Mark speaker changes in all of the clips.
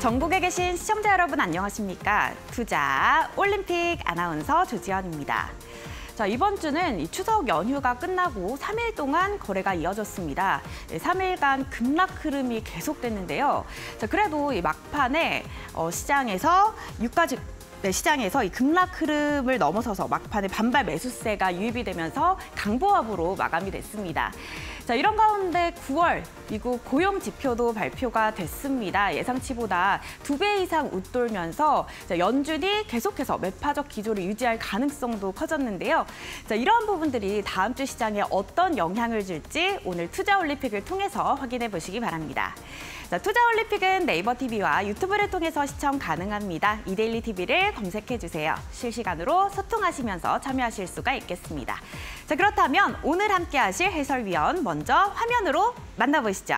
Speaker 1: 전국에 계신 시청자 여러분 안녕하십니까? 투자 올림픽 아나운서 조지현입니다. 자, 이번 주는 이 추석 연휴가 끝나고 3일 동안 거래가 이어졌습니다. 3일간 급락 흐름이 계속됐는데요. 자, 그래도 이 막판에 시장에서 시장에서 이 급락 흐름을 넘어서서 막판에 반발 매수세가 유입이 되면서 강보합으로 마감이 됐습니다. 자, 이런 가운데 9월 미국 고용 지표도 발표가 됐습니다. 예상치보다 2배 이상 웃돌면서 연준이 계속해서 매파적 기조를 유지할 가능성도 커졌는데요. 자, 이러한 부분들이 다음 주 시장에 어떤 영향을 줄지 오늘 투자 올림픽을 통해서 확인해 보시기 바랍니다. 자, 투자 올림픽은 네이버 TV와 유튜브를 통해서 시청 가능합니다. 이데일리 TV를 검색해 주세요. 실시간으로 소통하시면서 참여하실 수가 있겠습니다. 자, 그렇다면 오늘 함께 하실 해설위원 먼저 화면으로 만나보시죠.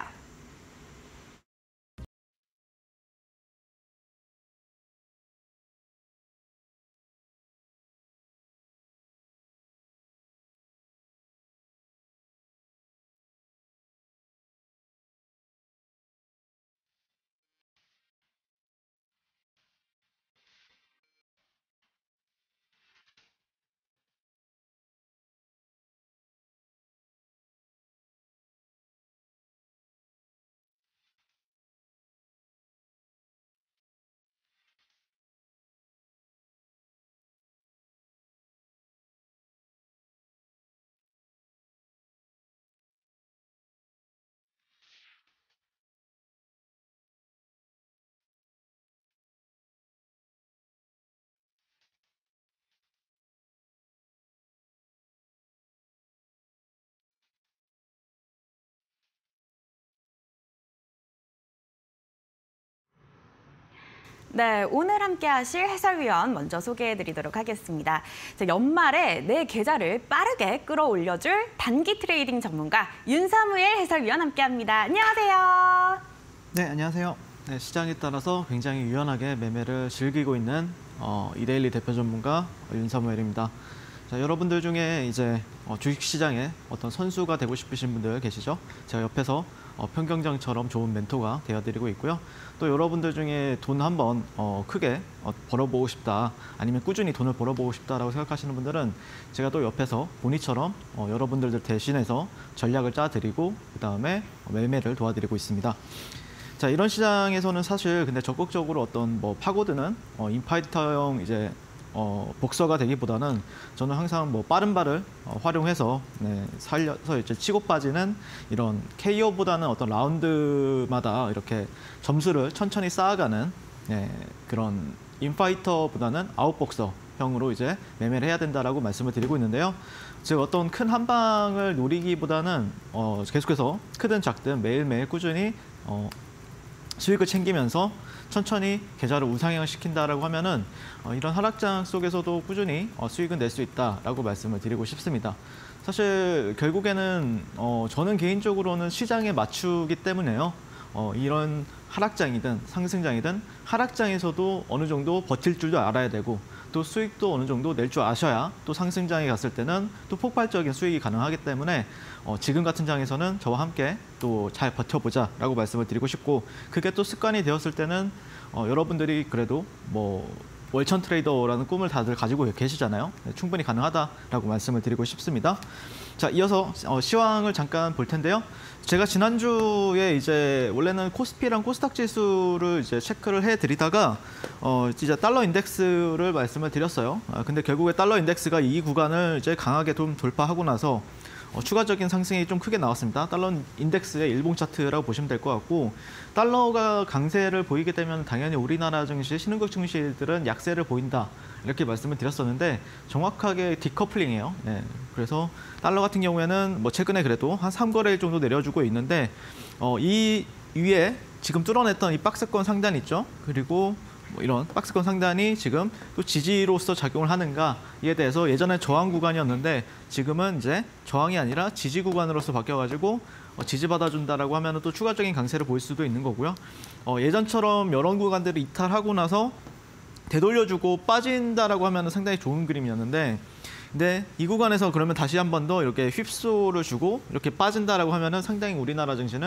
Speaker 1: 네, 오늘 함께 하실 해설위원 먼저 소개해드리도록 하겠습니다. 자, 연말에 내 계좌를 빠르게 끌어올려줄 단기 트레이딩 전문가 윤사무엘 해설위원 함께합니다. 안녕하세요.
Speaker 2: 네, 안녕하세요. 네, 시장에 따라서 굉장히 유연하게 매매를 즐기고 있는 이데일리 대표 전문가 윤사무엘입니다. 자, 여러분들 중에 이제 주식시장에 어떤 선수가 되고 싶으신 분들 계시죠? 제가 옆에서 평경장처럼 좋은 멘토가 되어드리고 있고요. 또 여러분들 중에 돈 한번 크게 벌어보고 싶다, 아니면 꾸준히 돈을 벌어보고 싶다라고 생각하시는 분들은 제가 또 옆에서 본인처럼 여러분들 대신해서 전략을 짜드리고 그다음에 매매를 도와드리고 있습니다. 자, 이런 시장에서는 사실 근데 적극적으로 어떤 파고드는 인파이터형 이제 복서가 되기보다는 저는 항상 빠른 발을 활용해서 살려서 이제 치고 빠지는 이런 KO보다는 어떤 라운드마다 이렇게 점수를 천천히 쌓아가는 그런 인파이터보다는 아웃복서형으로 이제 매매를 해야 된다라고 말씀을 드리고 있는데요. 즉 어떤 큰 한 방을 노리기보다는 계속해서 크든 작든 매일매일 꾸준히 수익을 챙기면서 천천히 계좌를 우상향을 시킨다라고 하면은 이런 하락장 속에서도 꾸준히 수익은 낼 수 있다라고 말씀을 드리고 싶습니다. 사실 결국에는 저는 개인적으로는 시장에 맞추기 때문에요. 이런 하락장이든 상승장이든 하락장에서도 어느 정도 버틸 줄도 알아야 되고 또 수익도 어느 정도 낼 줄 아셔야 또 상승장에 갔을 때는 또 폭발적인 수익이 가능하기 때문에 지금 같은 장에서는 저와 함께 또 잘 버텨보자라고 말씀을 드리고 싶고, 그게 또 습관이 되었을 때는 여러분들이 그래도 월천 트레이더라는 꿈을 다들 가지고 계시잖아요. 충분히 가능하다라고 말씀을 드리고 싶습니다. 자, 이어서 시황을 잠깐 볼 텐데요. 제가 지난주에 이제 원래는 코스피랑 코스닥 지수를 이제 체크를 해드리다가 진짜 달러 인덱스를 말씀을 드렸어요. 근데 결국에 달러 인덱스가 이 구간을 이제 강하게 좀 돌파하고 나서 추가적인 상승이 좀 크게 나왔습니다. 달러 인덱스의 일봉 차트라고 보시면 될 것 같고, 달러가 강세를 보이게 되면 당연히 우리나라 증시, 신흥국 증시들은 약세를 보인다 이렇게 말씀을 드렸었는데 정확하게 디커플링이에요. 네. 그래서 달러 같은 경우에는 최근에 그래도 한 3거래일 정도 내려주고 있는데 이 위에 지금 뚫어냈던 이 박스권 상단 있죠? 그리고 이런 박스권 상단이 지금 또 지지로서 작용을 하는가에 대해서 예전에 저항 구간이었는데 지금은 이제 저항이 아니라 지지 구간으로서 바뀌어가지고 지지받아준다라고 하면 또 추가적인 강세를 보일 수도 있는 거고요. 예전처럼 이런 구간들을 이탈하고 나서 되돌려주고 빠진다라고 하면 상당히 좋은 그림이었는데, 근데 이 구간에서 그러면 다시 한 번 더 이렇게 휩소를 주고 이렇게 빠진다라고 하면은 상당히 우리나라 증시는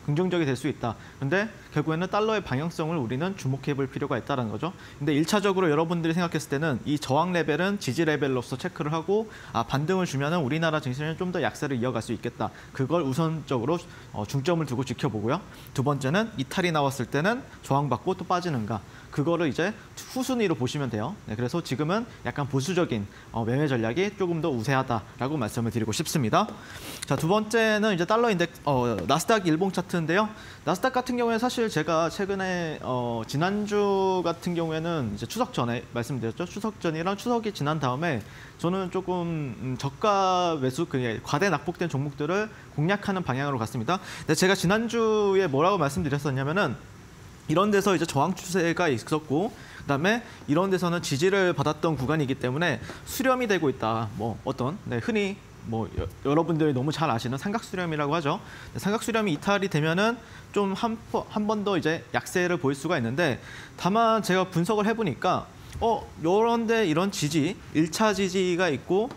Speaker 2: 긍정적이 될 수 있다. 근데 결국에는 달러의 방향성을 우리는 주목해 볼 필요가 있다는 거죠. 근데 1차적으로 여러분들이 생각했을 때는 이 저항 레벨은 지지 레벨로서 체크를 하고 반등을 주면은 우리나라 증시는 좀 더 약세를 이어갈 수 있겠다. 그걸 우선적으로 중점을 두고 지켜보고요. 두 번째는 이탈이 나왔을 때는 저항받고 또 빠지는가. 그거를 이제 후순위로 보시면 돼요. 네, 그래서 지금은 약간 보수적인 매매 전략이 조금 더 우세하다라고 말씀을 드리고 싶습니다. 자, 두 번째는 이제 달러 인덱스, 나스닥 일봉 차트인데요. 나스닥 같은 경우에 사실 제가 최근에 지난주 같은 경우에는 이제 추석 전에 말씀드렸죠. 추석 전이랑 추석이 지난 다음에 저는 조금 저가 매수, 과대 낙폭된 종목들을 공략하는 방향으로 갔습니다. 근데 제가 지난주에 뭐라고 말씀드렸었냐면은 이런 데서 이제 저항 추세가 있었고, 그다음에 이런 데서는 지지를 받았던 구간이기 때문에 수렴이 되고 있다. 뭐 어떤 흔히 뭐 여러분들이 너무 잘 아시는 삼각수렴이라고 하죠. 삼각수렴이 이탈이 되면은 좀 한 번 더 이제 약세를 보일 수가 있는데, 다만 제가 분석을 해보니까 이런데 이런 지지, 1차 지지가 있고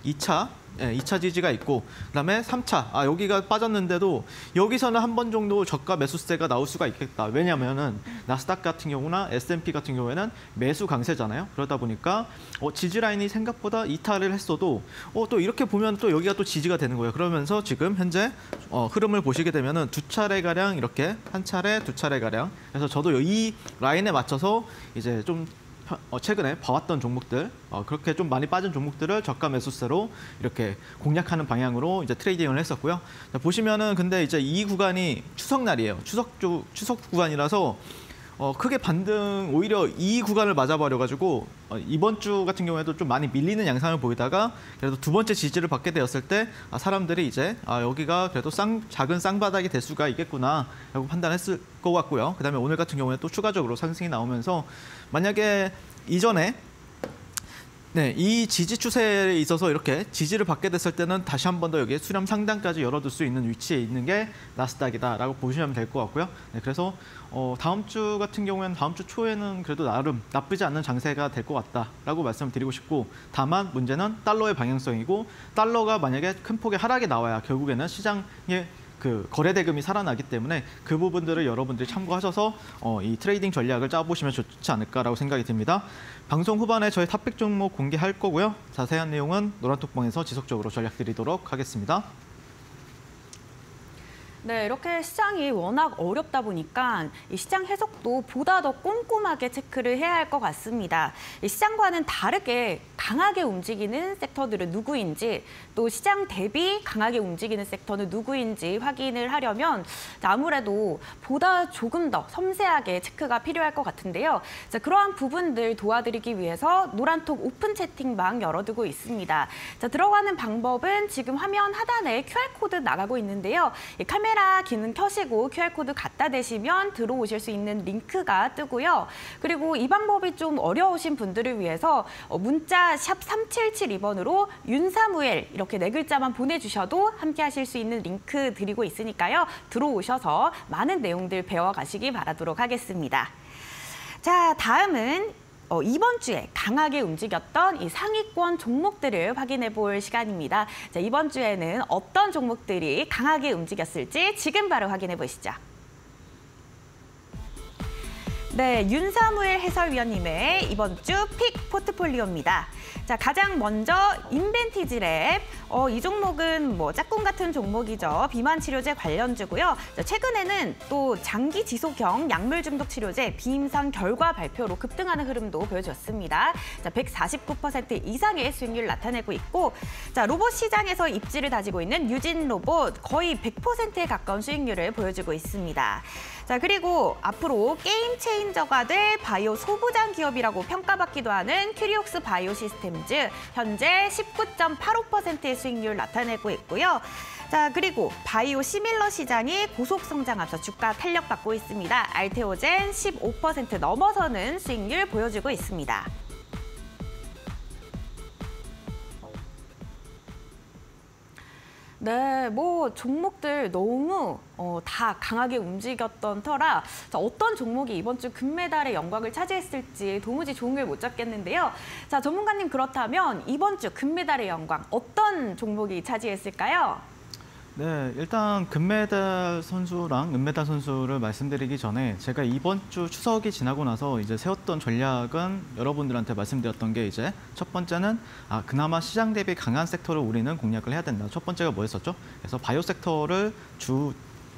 Speaker 2: 2차 지지가 있고 그다음에 3차, 여기가 빠졌는데도 여기서는 한 번 정도 저가 매수세가 나올 수가 있겠다. 왜냐하면은 나스닥 같은 경우나 S&P 같은 경우에는 매수 강세잖아요. 그러다 보니까 지지 라인이 생각보다 이탈을 했어도 또 이렇게 보면 또 여기가 또 지지가 되는 거예요. 그러면서 지금 현재 흐름을 보시게 되면은 두 차례 가량 이렇게 한 차례, 두 차례 가량. 그래서 저도 이 라인에 맞춰서 이제 좀 최근에 봐왔던 종목들, 그렇게 좀 많이 빠진 종목들을 저가 매수세로 이렇게 공략하는 방향으로 이제 트레이딩을 했었고요. 자, 보시면은 근데 이제 이 구간이 추석날이에요. 추석 구간이라서 크게 반등, 오히려 이 구간을 맞아버려가지고 이번 주 같은 경우에도 좀 많이 밀리는 양상을 보이다가 그래도 두 번째 지지를 받게 되었을 때 사람들이 이제 여기가 그래도 작은 쌍바닥이 될 수가 있겠구나라고 판단했을 것 같고요. 그다음에 오늘 같은 경우에 또 추가적으로 상승이 나오면서 만약에 이전에 이 지지 추세에 있어서 이렇게 지지를 받게 됐을 때는 다시 한 번 더 여기에 수렴 상단까지 열어둘 수 있는 위치에 있는 게 나스닥이다라고 보시면 될 것 같고요. 그래서 다음 주 같은 경우에는 다음 주 초에는 그래도 나름 나쁘지 않은 장세가 될 것 같다라고 말씀을 드리고 싶고, 다만 문제는 달러의 방향성이고, 달러가 만약에 큰 폭의 하락이 나와야 결국에는 시장에 거래 대금이 살아나기 때문에 그 부분들을 여러분들이 참고하셔서 이 트레이딩 전략을 짜보시면 좋지 않을까라고 생각이 듭니다. 방송 후반에 저희 탑픽 종목 공개할 거고요. 자세한 내용은 노란톡방에서 지속적으로 전략 드리도록 하겠습니다.
Speaker 1: 네, 이렇게 시장이 워낙 어렵다 보니까 이 시장 해석도 보다 더 꼼꼼하게 체크를 해야 할 것 같습니다. 이 시장과는 다르게 강하게 움직이는 섹터들은 누구인지, 또 시장 대비 강하게 움직이는 섹터는 누구인지 확인을 하려면 아무래도 보다 조금 더 섬세하게 체크가 필요할 것 같은데요. 자, 그러한 부분들 도와드리기 위해서 노란톡 오픈 채팅방 열어두고 있습니다. 자, 들어가는 방법은 지금 화면 하단에 QR코드 나가고 있는데요. 카메라 기능 켜시고 QR코드 갖다 대시면 들어오실 수 있는 링크가 뜨고요. 그리고 이 방법이 좀 어려우신 분들을 위해서 문자 샵 3772번으로 윤사무엘 이렇게 네 글자만 보내주셔도 함께 하실 수 있는 링크 드리고 있으니까요. 들어오셔서 많은 내용들 배워가시기 바라도록 하겠습니다. 자, 다음은 이번 주에 강하게 움직였던 이 상위권 종목들을 확인해 볼 시간입니다. 자, 이번 주에는 어떤 종목들이 강하게 움직였을지 지금 바로 확인해 보시죠. 네, 윤사무엘 해설위원님의 이번 주 픽 포트폴리오입니다. 자, 가장 먼저 인벤티지랩. 이 종목은 뭐 짝꿍 같은 종목이죠. 비만 치료제 관련주고요. 자, 최근에는 또 장기 지속형 약물 중독 치료제 비임상 결과 발표로 급등하는 흐름도 보여줬습니다. 자, 149% 이상의 수익률 나타내고 있고, 자, 로봇 시장에서 입지를 다지고 있는 유진 로봇 거의 100%에 가까운 수익률을 보여주고 있습니다. 자, 그리고 앞으로 게임 체인저가 될 바이오 소부장 기업이라고 평가받기도 하는 큐리옥스 바이오 시스템즈 현재 19.85%의 수익률 나타내고 있고요. 자, 그리고 바이오 시밀러 시장이 고속 성장하면서 주가 탄력받고 있습니다. 알테오젠 15% 넘어서는 수익률 보여주고 있습니다. 네, 뭐 종목들 너무 다 강하게 움직였던 터라 어떤 종목이 이번 주 금메달의 영광을 차지했을지 도무지 종을 못 잡겠는데요. 자, 전문가님 그렇다면 이번 주 금메달의 영광 어떤 종목이 차지했을까요?
Speaker 2: 네, 일단 금메달 선수랑 은메달 선수를 말씀드리기 전에 제가 이번 주 추석이 지나고 나서 이제 세웠던 전략은 여러분들한테 말씀드렸던 게 이제 첫 번째는 그나마 시장 대비 강한 섹터를 우리는 공략을 해야 된다. 첫 번째가 뭐였었죠? 그래서 바이오 섹터를 주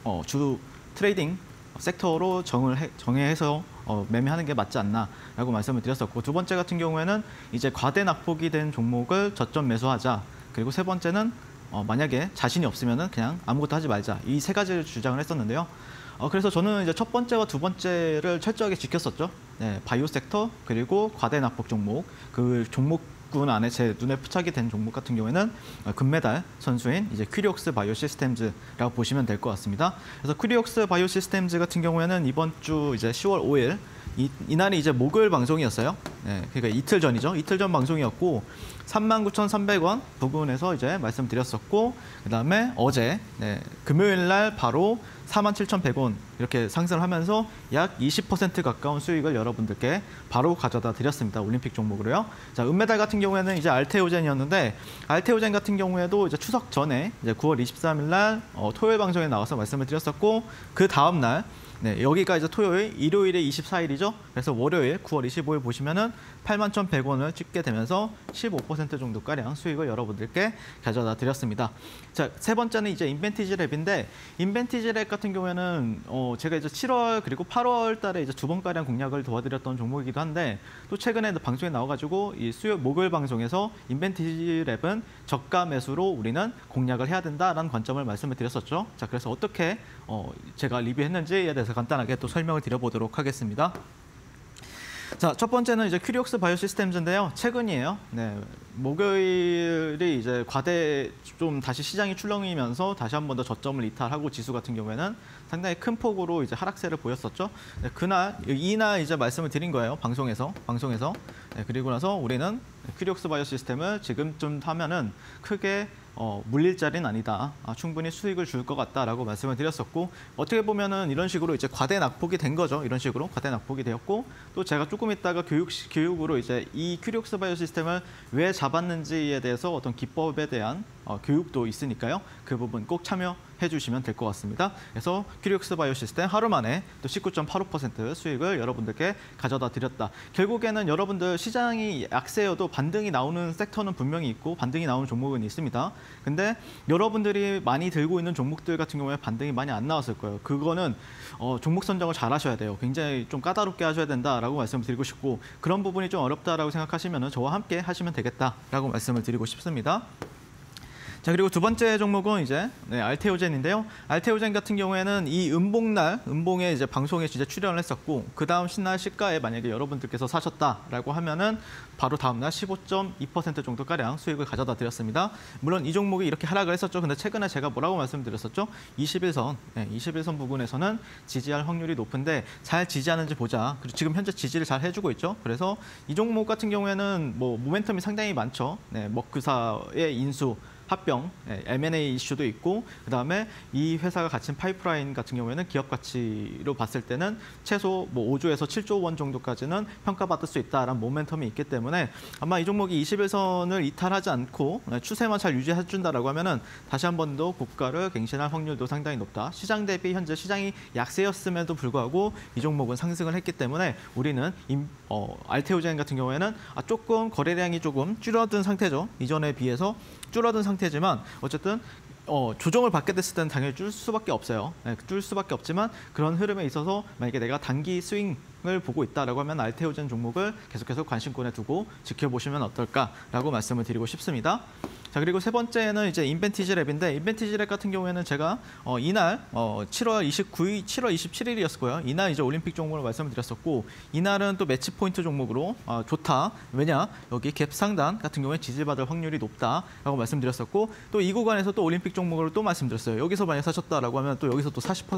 Speaker 2: 트레이딩 섹터로 정해서 매매하는 게 맞지 않나라고 말씀을 드렸었고, 두 번째 같은 경우에는 이제 과대 낙폭이 된 종목을 저점 매수하자. 그리고 세 번째는 만약에 자신이 없으면은 그냥 아무것도 하지 말자. 이 세 가지를 주장을 했었는데요. 그래서 저는 이제 첫 번째와 두 번째를 철저하게 지켰었죠. 네, 바이오 섹터 그리고 과대 낙폭 종목. 그 종목군 안에 제 눈에 포착이 된 종목 같은 경우에는 금메달 선수인 이제 큐리옥스 바이오 시스템즈라고 보시면 될 것 같습니다. 그래서 큐리옥스 바이오 시스템즈 같은 경우에는 이번 주 이제 10월 5일 이날이 이제 목요일 방송이었어요. 네, 그러니까 이틀 전이죠. 이틀 전 방송이었고 39,300원 부근에서 이제 말씀드렸었고, 그다음에 어제 금요일 날 바로 47,100원 이렇게 상승을 하면서 약 20% 가까운 수익을 여러분들께 바로 가져다 드렸습니다. 올림픽 종목으로요. 자, 은메달 같은 경우에는 이제 알테오젠이었는데, 알테오젠 같은 경우에도 이제 추석 전에 이제 9월 23일 날 토요일 방송에 나와서 말씀을 드렸었고, 그 다음 날 여기가 이제 토요일, 일요일에 24일이죠. 그래서 월요일 9월 25일 보시면은 81,100원을 찍게 되면서 15% 정도가량 수익을 여러분들께 가져다 드렸습니다. 자, 세 번째는 이제 인벤티지 랩인데, 인벤티지 랩 같은 경우에는 제가 이제 7월 그리고 8월 달에 이제 두 번가량 공략을 도와드렸던 종목이기도 한데, 또 최근에 방송에 나와가지고 이 목요일 방송에서 인벤티지 랩은 저가 매수로 우리는 공략을 해야 된다라는 관점을 말씀을 드렸었죠. 자, 그래서 어떻게 제가 리뷰했는지에 대해서 간단하게 또 설명을 드려보도록 하겠습니다. 자, 첫 번째는 이제 큐리옥스 바이오 시스템즈인데요. 최근이에요. 네, 목요일이 이제 과대 좀 다시 시장이 출렁이면서 다시 한 번 더 저점을 이탈하고 지수 같은 경우에는 상당히 큰 폭으로 이제 하락세를 보였었죠. 네, 이날 이제 말씀을 드린 거예요. 방송에서. 네, 그리고 나서 우리는 큐리옥스 바이오 시스템을 지금쯤 하면은 크게 물릴 자리는 아니다. 충분히 수익을 줄 것 같다라고 말씀을 드렸었고, 어떻게 보면은 이런 식으로 이제 과대 낙폭이 된 거죠. 이런 식으로 과대 낙폭이 되었고, 또 제가 조금 있다가 교육으로 이제 이 큐리옥스 바이오 시스템을 왜 잡았는지에 대해서 어떤 기법에 대한 교육도 있으니까요. 그 부분 꼭 참여해 주시면 될 것 같습니다. 그래서 큐리옥스 바이오 시스템 하루 만에 또 19.85% 수익을 여러분들께 가져다 드렸다. 결국에는 여러분들 시장이 약세여도 반등이 나오는 섹터는 분명히 있고 반등이 나오는 종목은 있습니다. 근데 여러분들이 많이 들고 있는 종목들 같은 경우에 반등이 많이 안 나왔을 거예요. 그거는 종목 선정을 잘 하셔야 돼요. 굉장히 좀 까다롭게 하셔야 된다라고 말씀을 드리고 싶고, 그런 부분이 좀 어렵다라고 생각하시면 저와 함께 하시면 되겠다라고 말씀을 드리고 싶습니다. 자, 그리고 두 번째 종목은 이제 알테오젠인데요. 알테오젠 같은 경우에는 이 음봉에 이제 방송에 진짜 출연을 했었고, 그 다음 신날 시가에 만약에 여러분들께서 사셨다라고 하면은 바로 다음 날 15.2% 정도 가량 수익을 가져다 드렸습니다. 물론 이 종목이 이렇게 하락을 했었죠. 근데 최근에 제가 뭐라고 말씀드렸었죠? 21선 부근에서는 지지할 확률이 높은데 잘 지지하는지 보자. 그리고 지금 현재 지지를 잘 해주고 있죠. 그래서 이 종목 같은 경우에는 뭐 모멘텀이 상당히 많죠. 먹그사의 인수 합병, M&A 이슈도 있고, 그다음에 이 회사가 갖춘 파이프라인 같은 경우에는 기업 가치로 봤을 때는 최소 뭐 5조에서 7조 원 정도까지는 평가받을 수 있다라는 모멘텀이 있기 때문에 아마 이 종목이 21선을 이탈하지 않고 추세만 잘 유지해 준다라고 하면은 다시 한 번 더 고가를 갱신할 확률도 상당히 높다. 시장 대비 현재 시장이 약세였음에도 불구하고 이 종목은 상승을 했기 때문에 우리는 알테오젠 같은 경우에는 조금 거래량이 조금 줄어든 상태죠. 이전에 비해서 줄어든 상태지만 어쨌든 조정을 받게 됐을 때는 당연히 줄 수밖에 없어요. 줄 수밖에 없지만 그런 흐름에 있어서 만약에 내가 단기 스윙을 보고 있다라고 하면 알테오젠 종목을 계속해서 관심권에 두고 지켜보시면 어떨까라고 말씀을 드리고 싶습니다. 자, 그리고 세 번째는 이제 인벤티지 랩인데, 인벤티지 랩 같은 경우에는 제가 이날 7월 27일이었고요. 이날 이제 올림픽 종목을 말씀을 드렸었고, 이날은 또 매치 포인트 종목으로 좋다. 왜냐? 여기 갭 상단 같은 경우에 지지받을 확률이 높다라고 말씀드렸었고, 또 이 구간에서 또 올림픽 종목으로 또 말씀드렸어요. 여기서 만약 사셨다라고 하면 또 여기서 또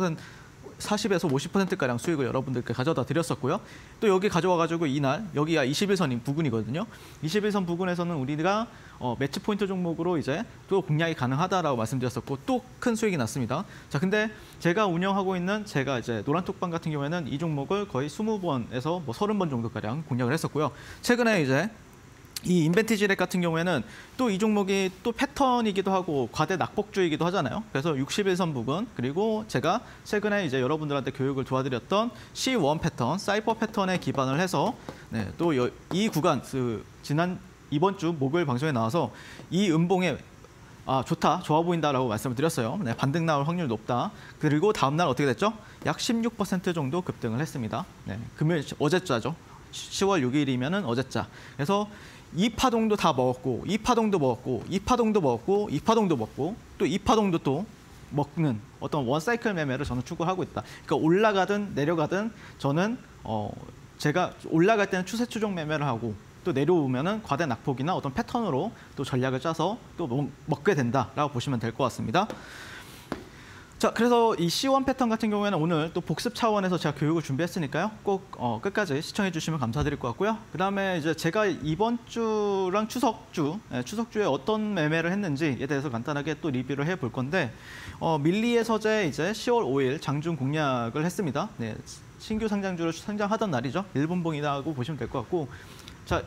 Speaker 2: 40에서 50%가량 수익을 여러분들께 가져다 드렸었고요. 또 여기 가져와가지고 이날, 여기가 21선 부근이거든요. 21선 부근에서는 우리가 매치 포인트 종목으로 이제 또 공략이 가능하다라고 말씀드렸었고, 또 큰 수익이 났습니다. 자, 근데 제가 운영하고 있는 제가 이제 노란톡방 같은 경우에는 이 종목을 거의 20번에서 뭐 30번 정도가량 공략을 했었고요. 최근에 이제 이 인벤티지렉 같은 경우에는 또 이 종목이 또 패턴이기도 하고 과대 낙폭주이기도 하잖아요. 그래서 61선 부근 그리고 제가 최근에 이제 여러분들한테 교육을 도와드렸던 C1 패턴, 사이퍼 패턴에 기반을 해서 네, 또 이 구간 이번 주 목요일 방송에 나와서 이 음봉에 좋다, 좋아 보인다라고 말씀을 드렸어요. 네, 반등 나올 확률 높다. 그리고 다음 날 어떻게 됐죠? 약 16% 정도 급등을 했습니다. 네, 어제자죠. 10월 6일이면은 어제자. 그래서 이 파동도 다 먹었고, 이 파동도 먹었고, 이 파동도 먹었고, 이 파동도 먹고, 또 이 파동도 또 먹는 어떤 원사이클 매매를 저는 추구하고 있다. 그러니까 올라가든 내려가든 저는 제가 올라갈 때는 추세 추종 매매를 하고 또 내려오면은 과대 낙폭이나 어떤 패턴으로 또 전략을 짜서 또 먹게 된다라고 보시면 될 것 같습니다. 자, 그래서 이 C1 패턴 같은 경우에는 오늘 또 복습 차원에서 제가 교육을 준비했으니까요. 꼭 끝까지 시청해 주시면 감사드릴 것 같고요. 그다음에 이제 제가 이번 주랑 추석주에 어떤 매매를 했는지에 대해서 간단하게 또 리뷰를 해볼 건데 밀리의 서재 이제 10월 5일 장중 공략을 했습니다. 네, 신규 상장주를 상장하던 날이죠. 일본봉이라고 보시면 될 것 같고, 자,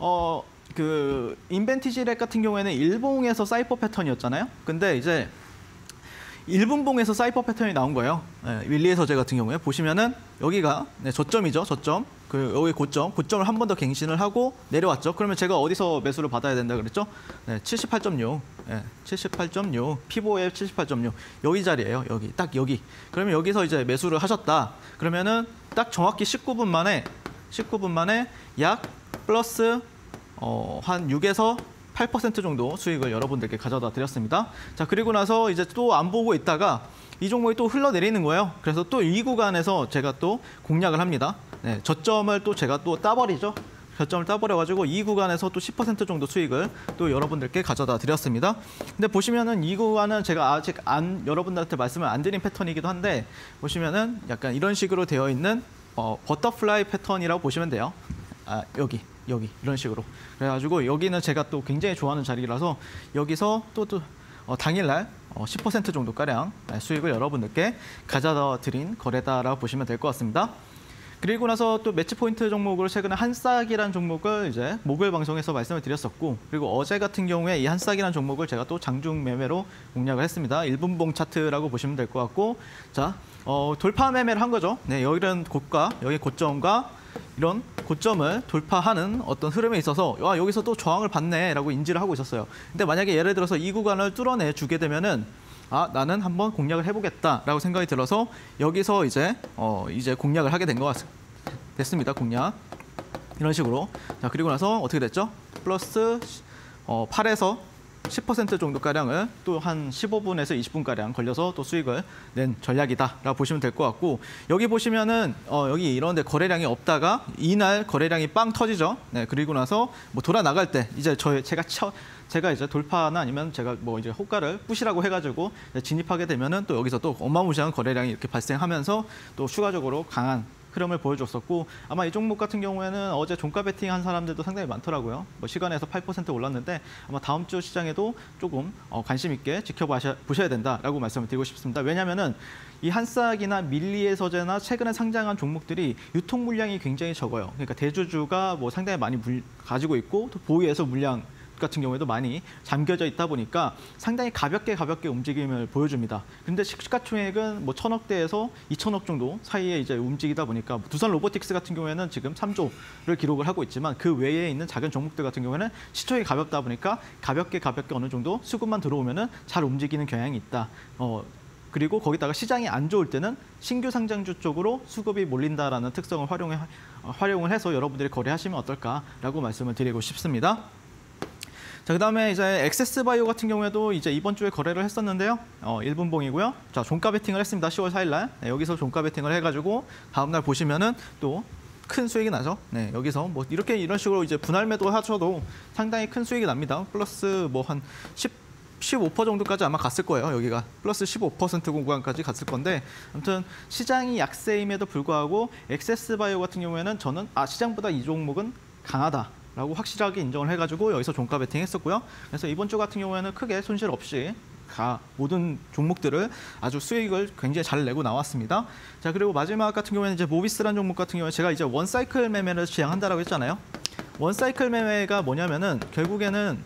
Speaker 2: 그 인벤티지렉 같은 경우에는 일봉에서 사이퍼 패턴이었잖아요. 근데 이제 일분봉에서 사이퍼 패턴이 나온 거예요. 네, 밀리의 서재 같은 경우에 보시면은 여기가 저점이죠, 저점. 여기 고점을 한 번 더 갱신을 하고 내려왔죠. 그러면 제가 어디서 매수를 받아야 된다 그랬죠? 네, 78.6, 78.6, 피보의 78.6 여기 자리예요. 딱 여기. 그러면 여기서 이제 매수를 하셨다. 그러면은 딱 정확히 19분 만에 약 플러스 한 6에서 8% 정도 수익을 여러분들께 가져다 드렸습니다. 자, 그리고 나서 이제 또 안 보고 있다가 이 종목이 또 흘러내리는 거예요. 그래서 또 이 구간에서 제가 또 공략을 합니다. 네, 저점을 또 제가 또 따버리죠. 저점을 따버려가지고 이 구간에서 또 10% 정도 수익을 또 여러분들께 가져다 드렸습니다. 근데 보시면은 이 구간은 제가 아직 여러분들한테 말씀을 안 드린 패턴이기도 한데 보시면은 약간 이런 식으로 되어 있는 버터플라이 패턴이라고 보시면 돼요. 여기 이런 식으로. 그래가지고 여기는 제가 또 굉장히 좋아하는 자리라서 여기서 또 당일날 10% 정도 가량 수익을 여러분들께 가져다 드린 거래다라고 보시면 될 것 같습니다. 그리고 나서 또 매치 포인트 종목을 최근에 한싹이라는 종목을 이제 목요일 방송에서 말씀을 드렸었고, 그리고 어제 같은 경우에 이 한싹이라는 종목을 제가 또 장중 매매로 공략을 했습니다. 1분봉 차트라고 보시면 될 것 같고, 자, 돌파 매매를 한 거죠. 네, 여기 고점과 이런 고점을 돌파하는 어떤 흐름에 있어서 여기서 또 저항을 받네라고 인지를 하고 있었어요. 근데 만약에 예를 들어서 이 구간을 뚫어내 주게 되면은 나는 한번 공략을 해보겠다라고 생각이 들어서 여기서 이제 공략을 하게 된 것 됐습니다. 공략 이런 식으로. 자, 그리고 나서 어떻게 됐죠? 플러스 8에서 10% 정도 가량을 또 한 15분에서 20분 가량 걸려서 또 수익을 낸 전략이다라고 보시면 될 것 같고, 여기 보시면은 여기 이런데 거래량이 없다가 이날 거래량이 빵 터지죠. 네, 그리고 나서 뭐 돌아 나갈 때 이제 제가 이제 돌파나 아니면 제가 뭐 이제 호가를 뿌시라고 해가지고 진입하게 되면은 또 여기서 또 어마무시한 거래량이 이렇게 발생하면서 또 추가적으로 강한 흐름을 보여줬었고, 아마 이 종목 같은 경우에는 어제 종가 베팅한 사람들도 상당히 많더라고요. 뭐 시간에서 8% 올랐는데 아마 다음 주 시장에도 조금 관심 있게 지켜보셔야 된다라고 말씀을 드리고 싶습니다. 왜냐하면은 이 한싹이나 밀리의 서재나 최근에 상장한 종목들이 유통 물량이 굉장히 적어요. 그러니까 대주주가 뭐 상당히 많이 가지고 있고 또 보유해서 물량 같은 경우에도 많이 잠겨져 있다 보니까 상당히 가볍게 움직임을 보여줍니다. 근데 시가총액은 뭐 1,000억대에서 2,000억 정도 사이에 이제 움직이다 보니까 두산 로보틱스 같은 경우에는 지금 3조를 기록을 하고 있지만 그 외에 있는 작은 종목들 같은 경우에는 시총이 가볍다 보니까 가볍게 어느 정도 수급만 들어오면은 잘 움직이는 경향이 있다. 그리고 거기다가 시장이 안 좋을 때는 신규 상장주 쪽으로 수급이 몰린다라는 특성을 활용을 해서 여러분들이 거래하시면 어떨까라고 말씀을 드리고 싶습니다. 자, 그다음에 이제 엑세스바이오 같은 경우에도 이제 이번 주에 거래를 했었는데요. 1분봉이고요. 자, 종가 베팅을 했습니다. 10월 4일 날. 네, 여기서 종가 베팅을 해가지고 다음 날 보시면은 또 큰 수익이 나죠. 네, 여기서 뭐 이런 식으로 이제 분할 매도 하셔도 상당히 큰 수익이 납니다. 플러스 뭐 한 15% 정도까지 아마 갔을 거예요. 여기가 플러스 15% 구간까지 갔을 건데, 아무튼 시장이 약세임에도 불구하고 엑세스바이오 같은 경우에는 저는 시장보다 이 종목은 강하다라고 확실하게 인정을 해가지고 여기서 종가 베팅했었고요. 그래서 이번 주 같은 경우에는 크게 손실 없이 모든 종목들을 아주 수익을 굉장히 잘 내고 나왔습니다. 자, 그리고 마지막 같은 경우에는 이제 모비스라는 종목 같은 경우에 제가 이제 원사이클 매매를 지향한다라고 했잖아요. 원사이클 매매가 뭐냐면은 결국에는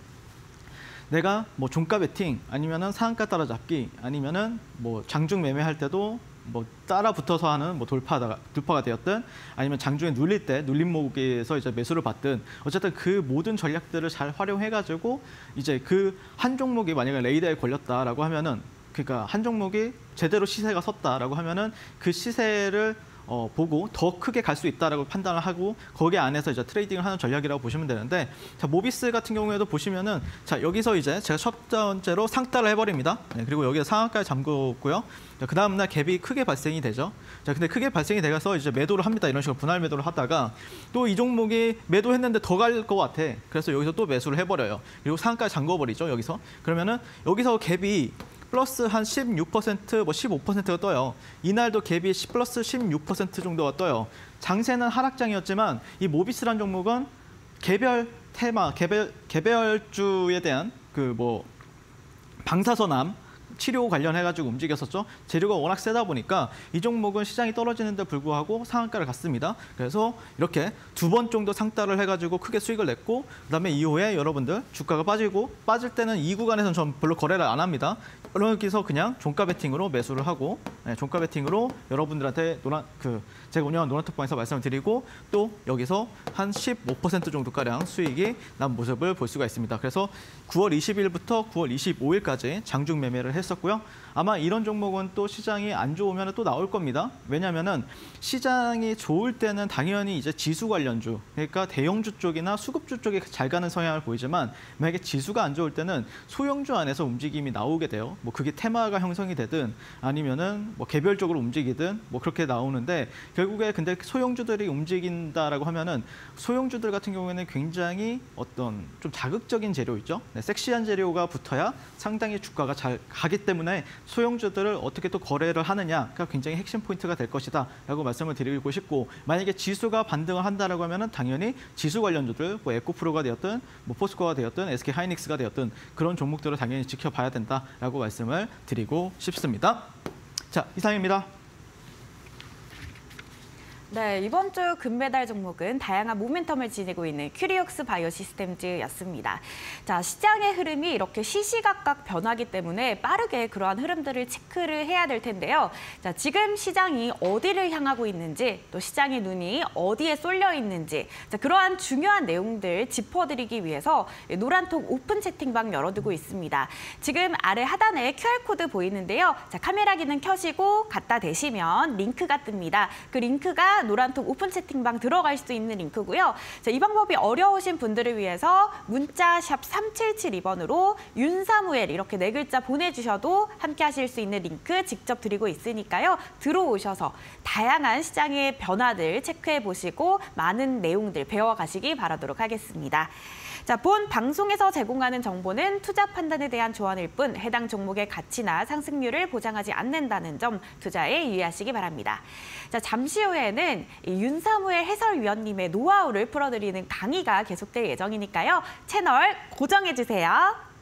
Speaker 2: 내가 뭐 종가 베팅 아니면은 상한가 따라잡기 아니면은 뭐 장중 매매할 때도 뭐 따라 붙어서 하는 뭐 돌파가 되었든 아니면 장중에 눌릴 때 눌림목에서 이제 매수를 받든 어쨌든 그 모든 전략들을 잘 활용해가지고 이제 그 한 종목이 만약에 레이더에 걸렸다라고 하면은 그러니까 한 종목이 제대로 시세가 섰다라고 하면은 그 시세를 보고 더 크게 갈 수 있다라고 판단을 하고 거기 안에서 이제 트레이딩을 하는 전략이라고 보시면 되는데 자 모비스 같은 경우에도 보시면은 자 여기서 이제 제가 첫 번째로 상따를 해버립니다. 네, 그리고 여기에 상한가에 잠그고요. 그 다음날 갭이 크게 발생이 되죠. 자 근데 크게 발생이 돼서 이제 매도를 합니다. 이런 식으로 분할 매도를 하다가 또 이 종목이 매도했는데 더 갈 것 같아. 그래서 여기서 또 매수를 해버려요. 그리고 상한가에 잠궈버리죠. 여기서 그러면은 여기서 갭이 플러스 한 16%, 뭐 15%가 떠요. 이날도 갭이 플러스 16% 정도가 떠요. 장세는 하락장이었지만 이 모비스란 종목은 개별 테마, 개별주에 대한 그 뭐 방사선암 치료 관련해가지고 움직였었죠. 재료가 워낙 세다 보니까 이 종목은 시장이 떨어지는데 불구하고 상한가를 갔습니다. 그래서 이렇게 2번 정도 상따를 해가지고 크게 수익을 냈고 그다음에 이후에 여러분들 주가가 빠지고 빠질 때는 이 구간에서는 전 별로 거래를 안 합니다. 여기서 그냥 종가 베팅으로 매수를 하고 종가 베팅으로 여러분들한테 제가 운영한 노란톡방에서 말씀을 드리고 또 여기서 한 15% 정도가량 수익이 난 모습을 볼 수가 있습니다. 그래서 9월 20일부터 9월 25일까지 장중 매매를 했었고요. 아마 이런 종목은 또 시장이 안 좋으면 또 나올 겁니다. 왜냐하면은 시장이 좋을 때는 당연히 이제 지수 관련주, 그러니까 대형주 쪽이나 수급주 쪽에 잘 가는 성향을 보이지만 만약에 지수가 안 좋을 때는 소형주 안에서 움직임이 나오게 돼요. 뭐 그게 테마가 형성이 되든 아니면은 뭐 개별적으로 움직이든 뭐 그렇게 나오는데 결국에 근데 소형주들이 움직인다라고 하면은 소형주들 같은 경우에는 굉장히 어떤 좀 자극적인 재료 있죠. 네, 섹시한 재료가 붙어야 상당히 주가가 잘 가기 때문에 소형주들을 어떻게 또 거래를 하느냐가 굉장히 핵심 포인트가 될 것이다라고 말씀을 드리고 싶고 만약에 지수가 반등을 한다라고 하면은 당연히 지수 관련주들 뭐 에코프로가 되었든 뭐 포스코가 되었든 SK 하이닉스가 되었든 그런 종목들을 당연히 지켜봐야 된다라고 말씀을 드리고 싶습니다. 자, 이상입니다.
Speaker 1: 네, 이번 주 금메달 종목은 다양한 모멘텀을 지니고 있는 큐리옥스 바이오시스템즈였습니다. 자, 시장의 흐름이 이렇게 시시각각 변하기 때문에 빠르게 그러한 흐름들을 체크를 해야 될 텐데요. 자, 지금 시장이 어디를 향하고 있는지, 또 시장의 눈이 어디에 쏠려 있는지, 자, 그러한 중요한 내용들 짚어드리기 위해서 노란톡 오픈 채팅방 열어두고 있습니다. 지금 아래 하단에 QR코드 보이는데요. 자, 카메라 기능 켜시고 갖다 대시면 링크가 뜹니다. 그 링크가 노란톡 오픈 채팅방 들어갈 수 있는 링크고요. 자, 이 방법이 어려우신 분들을 위해서 문자 샵 3772번으로 윤사무엘 이렇게 4글자 보내주셔도 함께 하실 수 있는 링크 직접 드리고 있으니까요. 들어오셔서 다양한 시장의 변화들 체크해 보시고 많은 내용들 배워가시기 바라도록 하겠습니다. 자, 본 방송에서 제공하는 정보는 투자 판단에 대한 조언일 뿐 해당 종목의 가치나 상승률을 보장하지 않는다는 점 투자에 유의하시기 바랍니다. 자, 잠시 후에는 윤사무엘 해설위원님의 노하우를 풀어드리는 강의가 계속될 예정이니까요. 채널 고정해주세요.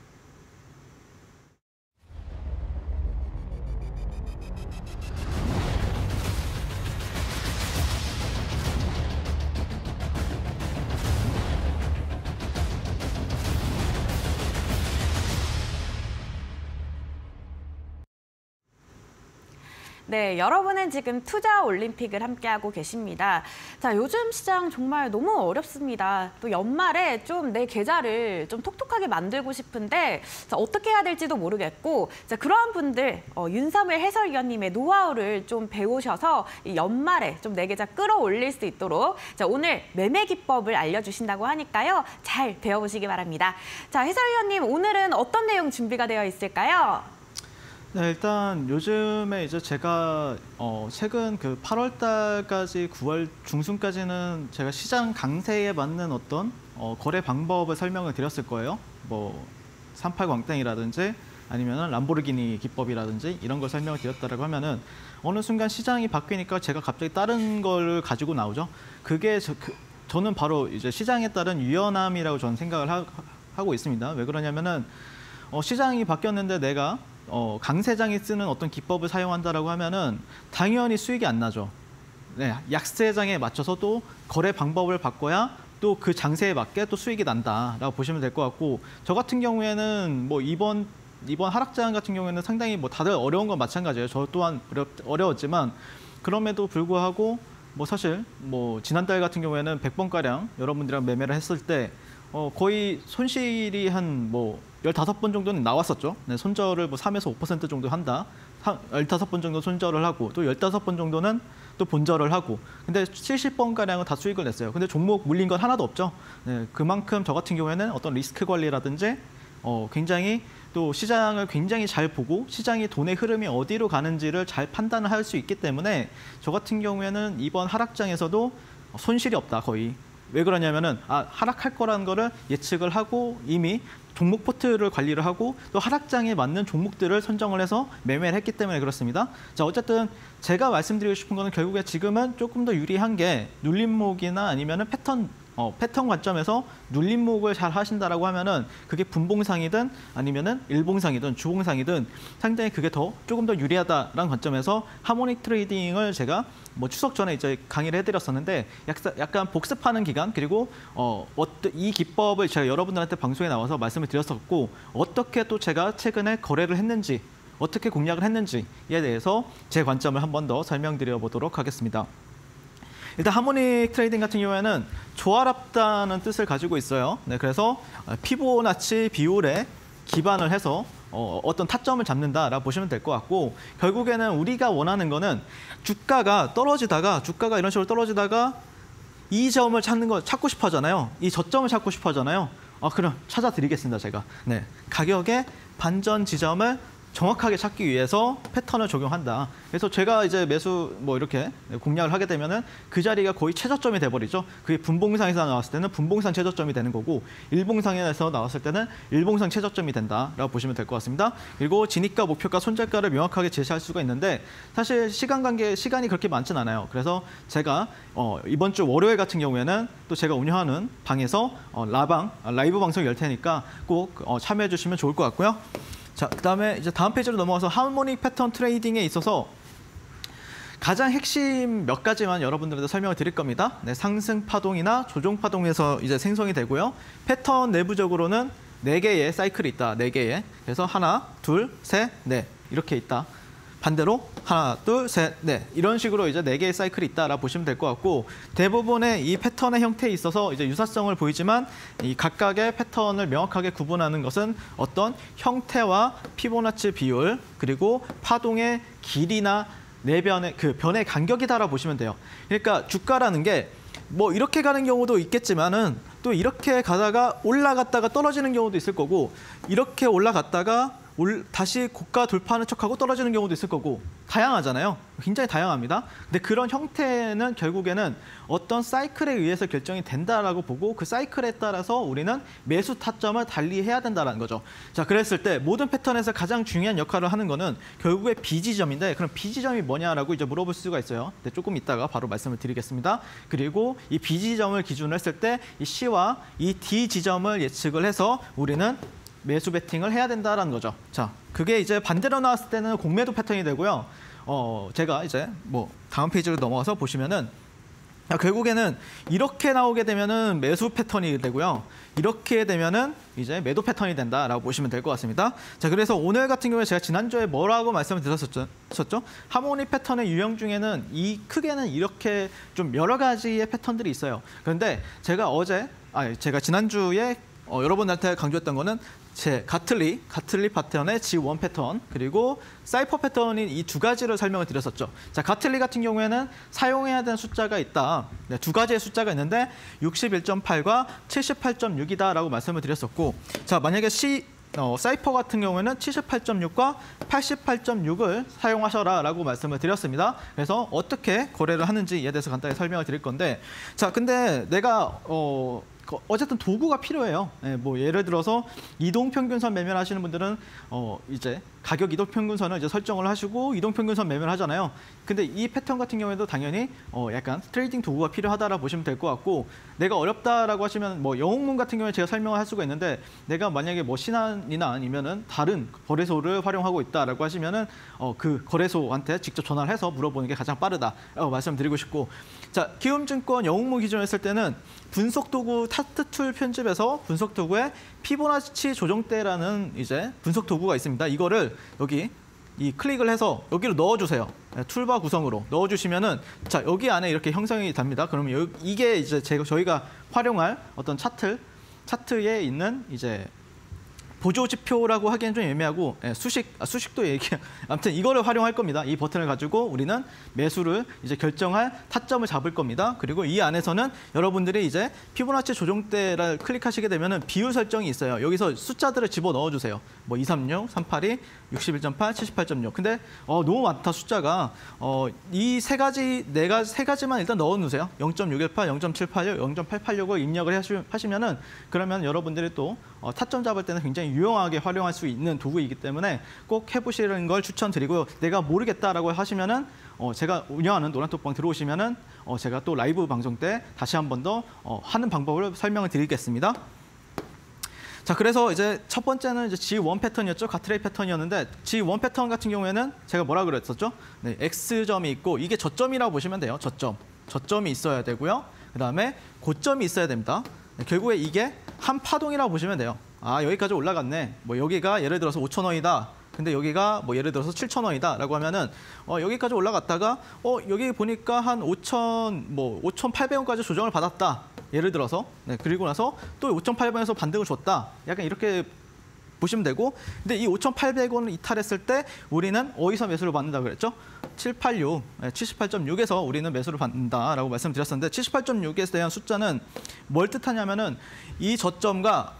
Speaker 1: 네, 여러분은 지금 투자 올림픽을 함께하고 계십니다. 자, 요즘 시장 정말 너무 어렵습니다. 또 연말에 좀 내 계좌를 좀 톡톡하게 만들고 싶은데 자, 어떻게 해야 될지도 모르겠고 자, 그러한 분들 윤사무엘 해설위원님의 노하우를 좀 배우셔서 이 연말에 좀 내 계좌 끌어올릴 수 있도록 자, 오늘 매매 기법을 알려주신다고 하니까요. 잘 배워보시기 바랍니다. 자, 해설위원님 오늘은 어떤 내용 준비가 되어 있을까요?
Speaker 2: 네, 일단 요즘에 이제 제가 최근 그 8월 달까지 9월 중순까지는 제가 시장 강세에 맞는 어떤 거래 방법을 설명을 드렸을 거예요. 뭐 38 광땡이라든지 아니면 람보르기니 기법이라든지 이런 걸 설명을 드렸다라고 하면은 어느 순간 시장이 바뀌니까 제가 갑자기 다른 걸 가지고 나오죠. 그게 저는 바로 이제 시장에 따른 유연함이라고 저는 생각을 하고 있습니다. 왜 그러냐면은 시장이 바뀌었는데 내가 강세장이 쓰는 어떤 기법을 사용한다라고 하면은 당연히 수익이 안 나죠. 네, 약세장에 맞춰서 또 거래 방법을 바꿔야 또 그 장세에 맞게 또 수익이 난다라고 보시면 될 것 같고, 저 같은 경우에는 뭐 이번 하락장 같은 경우에는 상당히 뭐 다들 어려운 건 마찬가지예요. 저 또한 어려웠지만 그럼에도 불구하고 뭐 사실 뭐 지난달 같은 경우에는 100번가량 여러분들이랑 매매를 했을 때 거의 손실이 한 뭐 15번 정도는 나왔었죠. 네, 손절을 뭐 3에서 5% 정도 한다. 15번 정도 손절을 하고 또 15번 정도는 또 본절을 하고, 근데 70번가량은 다 수익을 냈어요. 근데 종목 물린 건 하나도 없죠. 네, 그만큼 저 같은 경우에는 어떤 리스크 관리라든지 굉장히 또 시장을 굉장히 잘 보고 시장의 돈의 흐름이 어디로 가는지를 잘 판단을 할 수 있기 때문에 저 같은 경우에는 이번 하락장에서도 손실이 없다, 거의. 왜 그러냐면은 하락할 거라는 거를 예측을 하고 이미 종목 포트를 관리를 하고 또 하락장에 맞는 종목들을 선정을 해서 매매를 했기 때문에 그렇습니다. 자, 어쨌든 제가 말씀드리고 싶은 거는 결국에 지금은 조금 더 유리한 게 눌림목이나 아니면은 패턴 관점에서 눌림목을 잘 하신다라고 하면은 그게 분봉상이든 아니면은 일봉상이든 주봉상이든 상당히 그게 조금 더 유리하다라는 관점에서 하모닉 트레이딩을 제가 뭐 추석 전에 이제 강의를 해드렸었는데 약간 복습하는 기간, 그리고 이 기법을 제가 여러분들한테 방송에 나와서 말씀을 드렸었고, 어떻게 또 제가 최근에 거래를 했는지, 어떻게 공략을 했는지에 대해서 제 관점을 한 번 더 설명드려 보도록 하겠습니다. 일단 하모닉 트레이딩 같은 경우에는 조화롭다는 뜻을 가지고 있어요. 네, 그래서 피보나치 비율에 기반을 해서 어떤 타점을 잡는다라고 보시면 될 것 같고, 결국에는 우리가 원하는 거는 주가가 이런 식으로 떨어지다가 이 점을 찾고 싶어 하잖아요. 이 저점을 찾고 싶어 하잖아요. 그럼 찾아드리겠습니다, 제가. 네, 가격의 반전 지점을 정확하게 찾기 위해서 패턴을 적용한다. 그래서 제가 이제 매수 뭐 이렇게 공략을 하게 되면은 그 자리가 거의 최저점이 돼버리죠. 그게 분봉상에서 나왔을 때는 분봉상 최저점이 되는 거고, 일봉상에서 나왔을 때는 일봉상 최저점이 된다라고 보시면 될 것 같습니다. 그리고 진입가, 목표가, 손절가를 명확하게 제시할 수가 있는데 사실 시간이 그렇게 많진 않아요. 그래서 제가 이번 주 월요일 같은 경우에는 또 제가 운영하는 방에서 라이브 방송 열 테니까 꼭 참여해 주시면 좋을 것 같고요. 자, 그다음에 이제 다음 페이지로 넘어가서 하모닉 패턴 트레이딩에 있어서 가장 핵심 몇 가지만 여러분들한테 설명을 드릴 겁니다. 네, 상승 파동이나 조정 파동에서 이제 생성이 되고요. 패턴 내부적으로는 4개의 사이클이 있다. 4개의. 그래서 하나, 둘, 셋, 넷 이렇게 있다. 반대로 하나, 둘, 셋, 넷 이런 식으로 이제 4개의 사이클이 있다라고 보시면 될 것 같고, 대부분의 이 패턴의 형태에 있어서 이제 유사성을 보이지만 이 각각의 패턴을 명확하게 구분하는 것은 어떤 형태와 피보나치 비율, 그리고 파동의 길이나 내변의 그 변의 간격이다라고 보시면 돼요. 그러니까 주가라는 게 뭐 이렇게 가는 경우도 있겠지만은 또 이렇게 가다가 올라갔다가 떨어지는 경우도 있을 거고, 이렇게 올라갔다가 다시 고가 돌파하는 척하고 떨어지는 경우도 있을 거고, 다양하잖아요. 굉장히 다양합니다. 근데 그런 형태는 결국에는 어떤 사이클에 의해서 결정이 된다라고 보고 그 사이클에 따라서 우리는 매수 타점을 달리해야 된다는 거죠. 자, 그랬을 때 모든 패턴에서 가장 중요한 역할을 하는 거는 결국에 B지점인데, 그럼 B지점이 뭐냐라고 이제 물어볼 수가 있어요. 근데 조금 이따가 바로 말씀을 드리겠습니다. 그리고 이 B지점을 기준으로 했을 때 이 C와 이 D지점을 예측을 해서 우리는 매수 베팅을 해야 된다라는 거죠. 자, 그게 이제 반대로 나왔을 때는 공매도 패턴이 되고요. 제가 이제 뭐 다음 페이지로 넘어가서 보시면은 결국에는 이렇게 나오게 되면은 매수 패턴이 되고요. 이렇게 되면은 이제 매도 패턴이 된다라고 보시면 될 것 같습니다. 자, 그래서 오늘 같은 경우에 제가 지난주에 뭐라고 말씀을 드렸었죠? 하모닉 패턴의 유형 중에는 크게는 이렇게 좀 여러 가지의 패턴들이 있어요. 그런데 제가 지난주에 여러분한테 강조했던 거는 제 가틀리 패턴의 G1 패턴, 그리고 사이퍼 패턴인 이 2가지를 설명을 드렸었죠. 자, 가틀리 같은 경우에는 사용해야 되는 숫자가 있다. 네, 2가지의 숫자가 있는데 61.8과 78.6이다라고 말씀을 드렸었고, 자, 만약에 사이퍼 같은 경우에는 78.6과 88.6을 사용하셔라라고 말씀을 드렸습니다. 그래서 어떻게 거래를 하는지에 대해서 간단히 설명을 드릴 건데, 자, 근데 내가 어쨌든 도구가 필요해요. 예, 뭐 예를 들어서 이동평균선 매매를 하시는 분들은 이제 가격 이동평균선을 이제 설정을 하시고 이동평균선 매매를 하잖아요. 근데 이 패턴 같은 경우에도 당연히 약간 트레이딩 도구가 필요하다라고 보시면 될 것 같고, 내가 어렵다라고 하시면 뭐 영웅문 같은 경우에 제가 설명을 할 수가 있는데, 내가 만약에 뭐 신한이나 아니면은 다른 거래소를 활용하고 있다라고 하시면은 그 거래소한테 직접 전화를 해서 물어보는 게 가장 빠르다라고 말씀드리고 싶고, 자, 키움증권 영웅문 기준으로 했을 때는 분석 도구 타트 툴 편집에서 분석 도구에 피보나치 조정대라는 이제 분석 도구가 있습니다. 이거를 여기 이 클릭을 해서 여기로 넣어주세요. 네, 툴바 구성으로 넣어주시면은, 자, 여기 안에 이렇게 형성이 됩니다. 그러면 이게 이제 저희가 활용할 어떤 차트에 있는 이제 보조 지표라고 하기엔 좀 애매하고, 수식도 아무튼 이거를 활용할 겁니다. 이 버튼을 가지고 우리는 매수를 이제 결정할 타점을 잡을 겁니다. 그리고 이 안에서는 여러분들이 이제 피보나치 조정대를 클릭하시게 되면은 비율 설정이 있어요. 여기서 숫자들을 집어 넣어주세요. 뭐 236, 382, 61.8, 78.6. 근데 너무 많다 숫자가. 이 세 가지만 일단 넣어놓으세요. 0.618, 0.786, 0.886을 입력을 하시면은, 그러면 여러분들이 또 타점 잡을 때는 굉장히 유용하게 활용할 수 있는 도구이기 때문에 꼭 해보시는 걸 추천드리고요. 내가 모르겠다라고 하시면은 제가 운영하는 노란톡방 들어오시면은 제가 또 라이브 방송 때 다시 한 번 더 하는 방법을 설명을 드리겠습니다. 자, 그래서 이제 첫 번째는 이제 G1 패턴이었죠. 가트레이 패턴이었는데, G1 패턴 같은 경우에는 제가 뭐라 그랬었죠? 네, X점이 있고, 이게 저점이라고 보시면 돼요. 저점이 있어야 되고요. 그다음에 고점이 있어야 됩니다. 네, 결국에 이게 한 파동이라고 보시면 돼요. 아, 여기까지 올라갔네. 뭐 여기가 예를 들어서 5,000원이다. 근데 여기가 뭐 예를 들어서 7,000원이다라고 하면은 여기까지 올라갔다가 여기 보니까 한 5,800원까지 조정을 받았다. 예를 들어서. 네, 그리고 나서 또 5,800원에서 반등을 줬다. 약간 이렇게 보시면 되고, 근데 이 5,800원을 이탈했을 때 우리는 어디서 매수를 받는다고 그랬죠? 786, 78.6에서 우리는 매수를 받는다라고 말씀드렸었는데, 78.6에 대한 숫자는 뭘 뜻하냐면은 이 저점과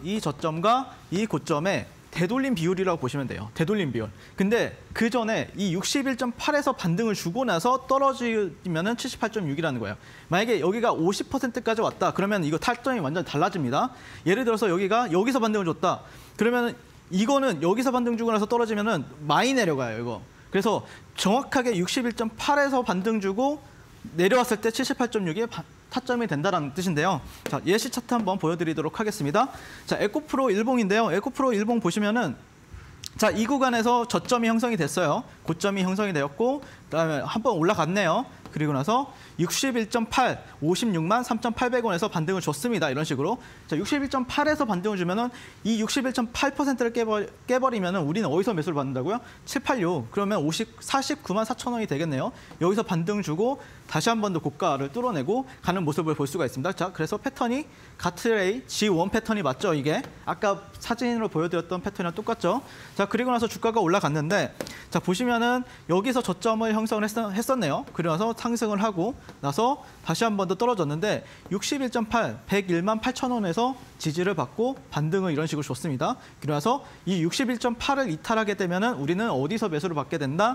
Speaker 2: 이 고점의 되돌림 비율이라고 보시면 돼요. 되돌림 비율. 근데 그 전에 이 61.8에서 반등을 주고 나서 떨어지면은 78.6이라는 거예요. 만약에 여기가 50%까지 왔다. 그러면 이거 타점이 완전 달라집니다. 예를 들어서 여기서 반등을 줬다. 그러면 이거는 여기서 반등 주고 나서 떨어지면은 많이 내려가요, 이거. 그래서 정확하게 61.8에서 반등 주고 내려왔을 때 78.6이 타점이 된다는 뜻인데요. 자, 예시 차트 한번 보여드리도록 하겠습니다. 자, 에코프로 일봉인데요. 에코프로 일봉 보시면은, 자, 이 구간에서 저점이 형성이 됐어요. 고점이 형성이 되었고, 그다음에 한번 올라갔네요. 그리고 나서 61.8, 56만 3,800원에서 반등을 줬습니다. 이런 식으로. 자, 61.8에서 반등을 주면은 이 61.8%를 깨버리면은 우리는 어디서 매수를 받는다고요? 786. 그러면 49만 4,000원이 되겠네요. 여기서 반등 주고 다시 한 번 더 고가를 뚫어내고 가는 모습을 볼 수가 있습니다. 자, 그래서 패턴이 가트레이 G1 패턴이 맞죠, 이게? 아까 사진으로 보여드렸던 패턴이랑 똑같죠? 자, 그리고 나서 주가가 올라갔는데, 자, 보시면은 여기서 저점을 형성을 했었네요. 그리고 나서 상승을 하고 나서 다시 한 번 더 떨어졌는데 61.8, 101만 8,000원에서 지지를 받고 반등을 이런 식으로 줬습니다. 그리고 나서 이 61.8을 이탈하게 되면은 우리는 어디서 매수를 받게 된다?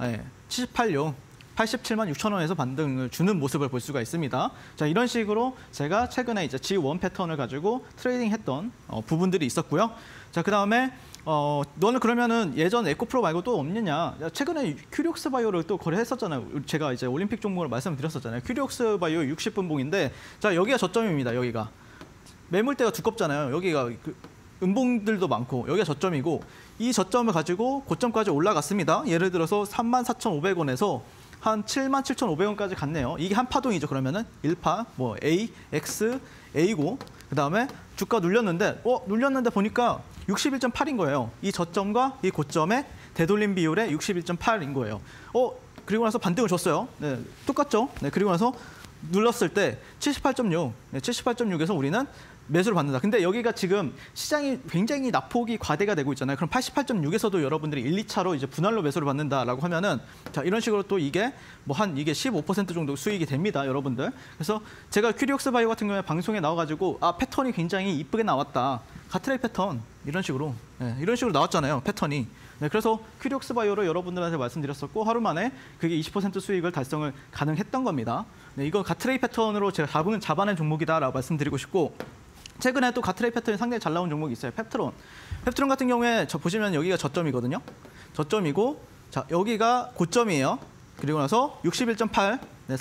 Speaker 2: 78용. 87만 6천 원에서 반등을 주는 모습을 볼 수가 있습니다. 자, 이런 식으로 제가 최근에 이제 G1 패턴을 가지고 트레이딩했던 부분들이 있었고요. 자, 그다음에 너는 그러면은 예전 에코프로 말고 또 없느냐? 최근에 큐리옥스 바이오를 또 거래했었잖아요. 제가 이제 올림픽 종목을 말씀드렸었잖아요. 큐리옥스 바이오 60분봉인데, 자, 여기가 저점입니다. 여기가 매물대가 두껍잖아요. 여기가 음봉들도 많고 여기가 저점이고, 이 저점을 가지고 고점까지 올라갔습니다. 예를 들어서 34,500원에서 한 77,500원까지 갔네요. 이게 한 파동이죠. 그러면은 1파, 뭐 A, X, A고, 그다음에 주가 눌렸는데 보니까 61.8인 거예요. 이 저점과 이 고점의 되돌림 비율의 61.8인 거예요. 그리고 나서 반등을 줬어요. 네, 똑같죠? 네, 그리고 나서 눌렀을 때 78.6, 78.6에서 우리는 매수를 받는다. 근데 여기가 지금 시장이 굉장히 낙폭이 과대가 되고 있잖아요. 그럼 88.6에서도 여러분들이 1, 2차로 이제 분할로 매수를 받는다라고 하면은, 자, 이런 식으로 또 이게 이게 15% 정도 수익이 됩니다, 여러분들. 그래서 제가 큐리옥스 바이오 같은 경우에 방송에 나와가지고 패턴이 굉장히 이쁘게 나왔다. 가트레이 패턴 이런 식으로 나왔잖아요, 패턴이. 네, 그래서 큐리옥스 바이오를 여러분들한테 말씀드렸었고 하루 만에 그게 20% 수익을 달성을 가능했던 겁니다. 네, 이거 가트레이 패턴으로 제가 잡아낸 종목이다라고 말씀드리고 싶고,
Speaker 3: 최근에 또 가트레이 패턴이 상당히 잘 나온 종목이 있어요. 펩트론. 펩트론 같은 경우에 보시면 여기가 저점이거든요. 저점이고, 자 여기가 고점이에요. 그리고 나서 61.8, 네,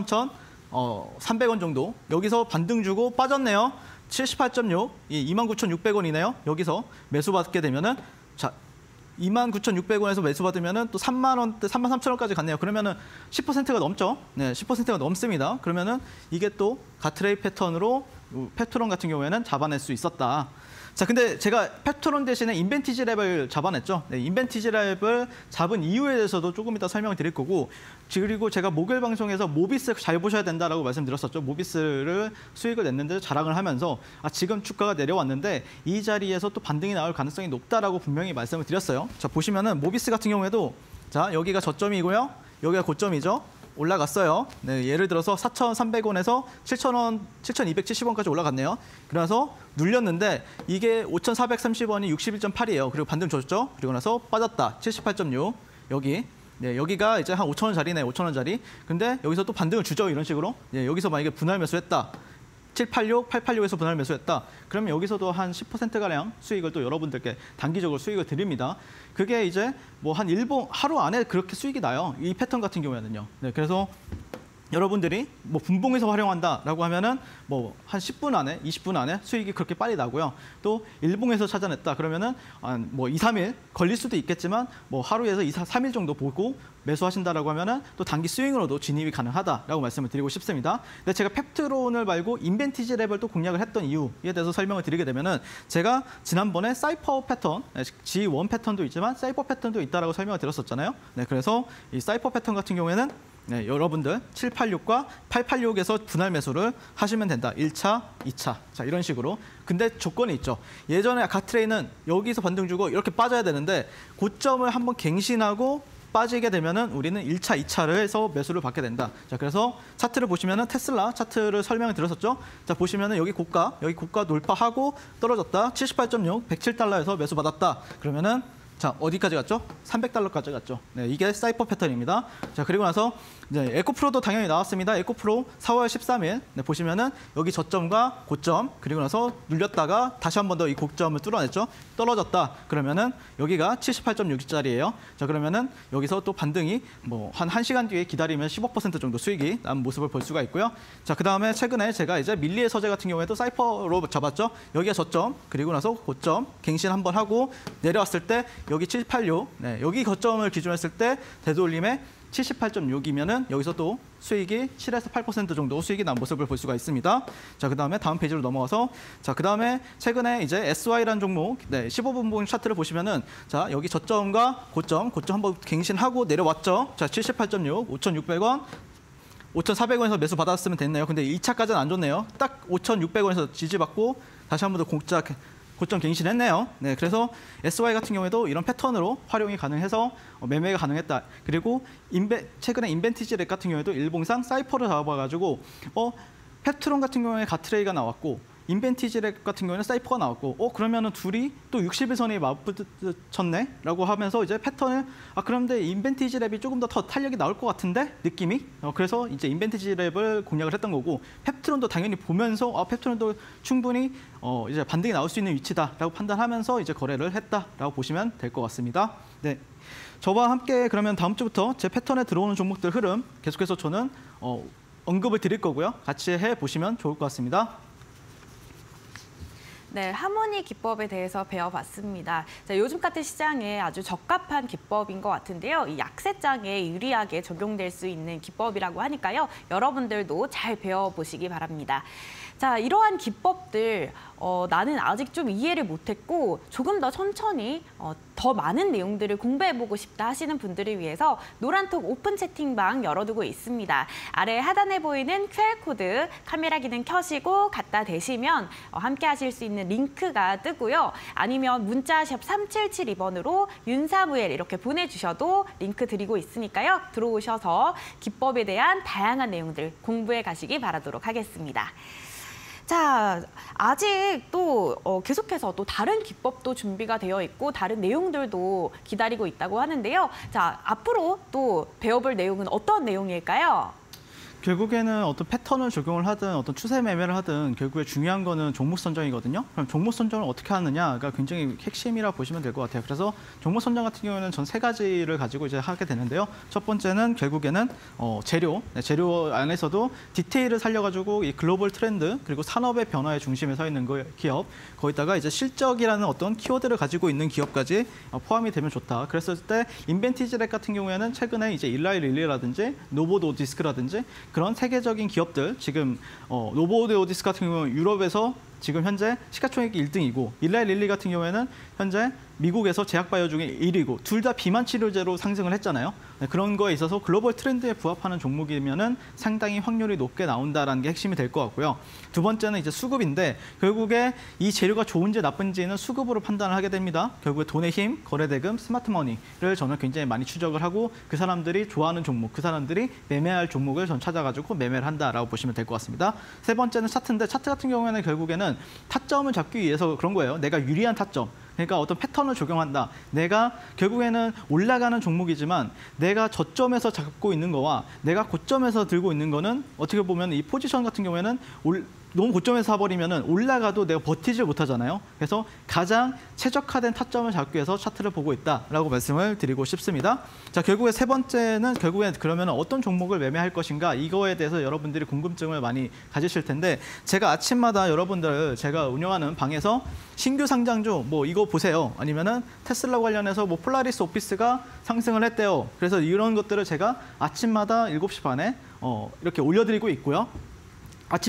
Speaker 3: 33,300원 정도. 여기서 반등 주고 빠졌네요. 78.6, 29,600원이네요. 여기서 매수 받게 되면은 자 29,600원에서 매수 받으면은 또 3만 원대, 33,000원까지 갔네요. 그러면은 10%가 넘죠. 네, 10%가 넘습니다. 그러면은 이게 또 가트레이 패턴으로 펩트론 같은 경우에는 잡아낼 수 있었다. 자, 근데 제가 펩트론 대신에 인벤티지 랩을 잡아냈죠. 네, 인벤티지 랩을 잡은 이유에 대해서도 조금 이따 설명을 드릴 거고, 그리고 제가 목요일 방송에서 모비스 잘 보셔야 된다라고 말씀드렸었죠. 모비스를 수익을 냈는데 자랑을 하면서 지금 주가가 내려왔는데 이 자리에서 또 반등이 나올 가능성이 높다라고 분명히 말씀을 드렸어요. 자, 보시면은 모비스 같은 경우에도 자, 여기가 저점이고요. 여기가 고점이죠. 올라갔어요. 네, 예를 들어서 4,300원에서 7,000원, 7,270원까지 올라갔네요. 그래서 눌렸는데 이게 5,430원이 61.8이에요. 그리고 반등 줬죠. 그리고 나서 빠졌다. 78.6. 여기. 네, 여기가 이제 한 5,000원짜리네, 5,000원짜리. 근데 여기서 또 반등을 주죠, 이런 식으로. 네, 여기서 만약에 분할 매수했다. 786, 886에서 분할 매수했다. 그러면 여기서도 한 10%가량 수익을 또 여러분들께 단기적으로 수익을 드립니다. 그게 이제 뭐 한 일본 하루 안에 그렇게 수익이 나요. 이 패턴 같은 경우에는요. 네, 그래서 여러분들이 뭐 분봉에서 활용한다라고 하면은 뭐 한 10분 안에, 20분 안에 수익이 그렇게 빨리 나고요. 또 일봉에서 찾아냈다 그러면은 뭐 2, 3일 걸릴 수도 있겠지만 뭐 하루에서 2, 3일 정도 보고 매수하신다라고 하면은 또 단기 스윙으로도 진입이 가능하다라고 말씀을 드리고 싶습니다. 근데 제가 펩트론을 말고 인벤티지 랩을 또 공략을 했던 이유에 대해서 설명을 드리게 되면은 제가 지난번에 사이퍼 패턴, G1 패턴도 있지만 사이퍼 패턴도 있다라고 설명을 드렸었잖아요. 네, 그래서 이 사이퍼 패턴 같은 경우에는 네, 여러분들 786과 886에서 분할 매수를 하시면 된다. 1차, 2차. 자, 이런 식으로. 근데 조건이 있죠. 예전에 가트레이는 여기서 반등 주고 이렇게 빠져야 되는데 고점을 한번 갱신하고 빠지게 되면은 우리는 1차, 2차를 해서 매수를 받게 된다. 자, 그래서 차트를 보시면은 테슬라 차트를 설명을 드렸었죠. 자, 보시면은 여기 고가 돌파하고 떨어졌다. 78.6, 107달러에서 매수 받았다. 그러면은 자, 어디까지 갔죠? 300달러까지 갔죠. 네, 이게 사이퍼 패턴입니다. 자, 그리고 나서 이제 에코프로도 당연히 나왔습니다. 에코프로 4월 13일 네, 보시면은 여기 저점과 고점 그리고 나서 눌렸다가 다시 한 번 더 이 고점을 뚫어냈죠. 떨어졌다. 그러면은 여기가 78.6짜리예요. 자, 그러면은 여기서 또 반등이 뭐 한 1시간 뒤에 기다리면 15% 정도 수익이 난 모습을 볼 수가 있고요. 자, 그다음에 최근에 제가 이제 밀리의 서재 같은 경우에도 사이퍼로 잡았죠. 여기가 저점 그리고 나서 고점 갱신 한번 하고 내려왔을 때 여기 786, 네, 여기 거점을 기준으로 했을 때 되돌림에 78.6이면은 여기서 또 수익이 7에서 8% 정도 수익이 난 모습을 볼 수가 있습니다. 자, 그다음에 다음 페이지로 넘어가서 자, 그다음에 최근에 이제 SY라는 종목, 네, 15분봉 차트를 보시면은 자, 여기 저점과 고점 한번 갱신하고 내려왔죠. 자, 78.6, 5,600원. 5,400원에서 매수 받았으면 됐네요. 근데 2차까지는 안 좋네요. 딱 5,600원에서 지지받고 다시 한 번 더 고점 갱신했네요. 네, 그래서 SY 같은 경우에도 이런 패턴으로 활용이 가능해서 매매가 가능했다. 그리고 최근에 인벤티지 랩 같은 경우에도 일봉상 사이퍼를 잡아가지고 펩트론 같은 경우에 가트레이가 나왔고 인벤티지 랩 같은 경우에는 사이퍼가 나왔고 그러면은 둘이 또 60일선이 맞붙었네? 라고 하면서 이제 패턴을 그런데 인벤티지 랩이 조금 더 탄력이 나올 것 같은데? 느낌이? 그래서 이제 인벤티지 랩을 공략을 했던 거고 펩트론도 당연히 보면서 펩트론도 충분히 이제 반등이 나올 수 있는 위치다라고 판단하면서 이제 거래를 했다라고 보시면 될 것 같습니다. 네. 저와 함께 그러면 다음 주부터 제 패턴에 들어오는 종목들 흐름 계속해서 저는 언급을 드릴 거고요. 같이 해보시면 좋을 것 같습니다.
Speaker 1: 네, 하모니 기법에 대해서 배워봤습니다. 자, 요즘 같은 시장에 아주 적합한 기법인 것 같은데요. 이 약세장에 유리하게 적용될 수 있는 기법이라고 하니까요. 여러분들도 잘 배워보시기 바랍니다. 자, 이러한 기법들 나는 아직 좀 이해를 못했고 조금 더 천천히 더 많은 내용들을 공부해보고 싶다 하시는 분들을 위해서 노란톡 오픈 채팅방 열어두고 있습니다. 아래 하단에 보이는 QR코드 카메라 기능 켜시고 갖다 대시면 함께 하실 수 있는 링크가 뜨고요. 아니면 문자샵 3772번으로 윤사무엘 이렇게 보내주셔도 링크 드리고 있으니까요. 들어오셔서 기법에 대한 다양한 내용들 공부해 가시기 바라도록 하겠습니다. 자, 아직 또 계속해서 또 다른 기법도 준비가 되어 있고 다른 내용들도 기다리고 있다고 하는데요. 자, 앞으로 또 배워볼 내용은 어떤 내용일까요?
Speaker 3: 결국에는 어떤 패턴을 적용을 하든 어떤 추세 매매를 하든 결국에 중요한 거는 종목 선정이거든요. 그럼 종목 선정을 어떻게 하느냐가 굉장히 핵심이라 보시면 될 것 같아요. 그래서 종목 선정 같은 경우에는 전 3가지를 가지고 이제 하게 되는데요. 첫 번째는 결국에는 재료, 재료 안에서도 디테일을 살려가지고 이 글로벌 트렌드 그리고 산업의 변화의 중심에 서 있는 기업, 거기다가 이제 실적이라는 어떤 키워드를 가지고 있는 기업까지 포함이 되면 좋다. 그랬을 때 인벤티지랩 같은 경우에는 최근에 이제 일라이 릴리라든지 노보 노디스크라든지 그런 세계적인 기업들, 지금 노보 노디스크 같은 경우는 유럽에서 지금 현재 시가총액 1등이고 일라이 릴리 같은 경우에는 현재 미국에서 제약바이오 중에 1위고 둘 다 비만 치료제로 상승을 했잖아요. 네, 그런 거에 있어서 글로벌 트렌드에 부합하는 종목이면은 상당히 확률이 높게 나온다라는 게 핵심이 될 것 같고요. 두 번째는 이제 수급인데 결국에 이 재료가 좋은지 나쁜지는 수급으로 판단을 하게 됩니다. 결국에 돈의 힘, 거래대금, 스마트머니를 저는 굉장히 많이 추적을 하고 그 사람들이 좋아하는 종목, 그 사람들이 매매할 종목을 전 찾아가지고 매매를 한다라고 보시면 될 것 같습니다. 세 번째는 차트인데 차트 같은 경우에는 결국에는 타점을 잡기 위해서 그런 거예요. 내가 유리한 타점. 그러니까 어떤 패턴을 적용한다. 내가 결국에는 올라가는 종목이지만 내가 저점에서 잡고 있는 거와 내가 고점에서 들고 있는 거는 어떻게 보면 이 포지션 같은 경우에는 너무 고점에서 사버리면 올라가도 내가 버티지 못하잖아요. 그래서 가장 최적화된 타점을 잡기 위해서 차트를 보고 있다라고 말씀을 드리고 싶습니다. 자, 결국에 세 번째는 결국에 그러면 어떤 종목을 매매할 것인가 이거에 대해서 여러분들이 궁금증을 많이 가지실 텐데 제가 아침마다 여러분들 제가 운영하는 방에서 신규 상장주 뭐 이거 보세요. 아니면은 테슬라 관련해서 뭐 폴라리스 오피스가 상승을 했대요. 그래서 이런 것들을 제가 아침마다 7시 반에 이렇게 올려드리고 있고요. 아침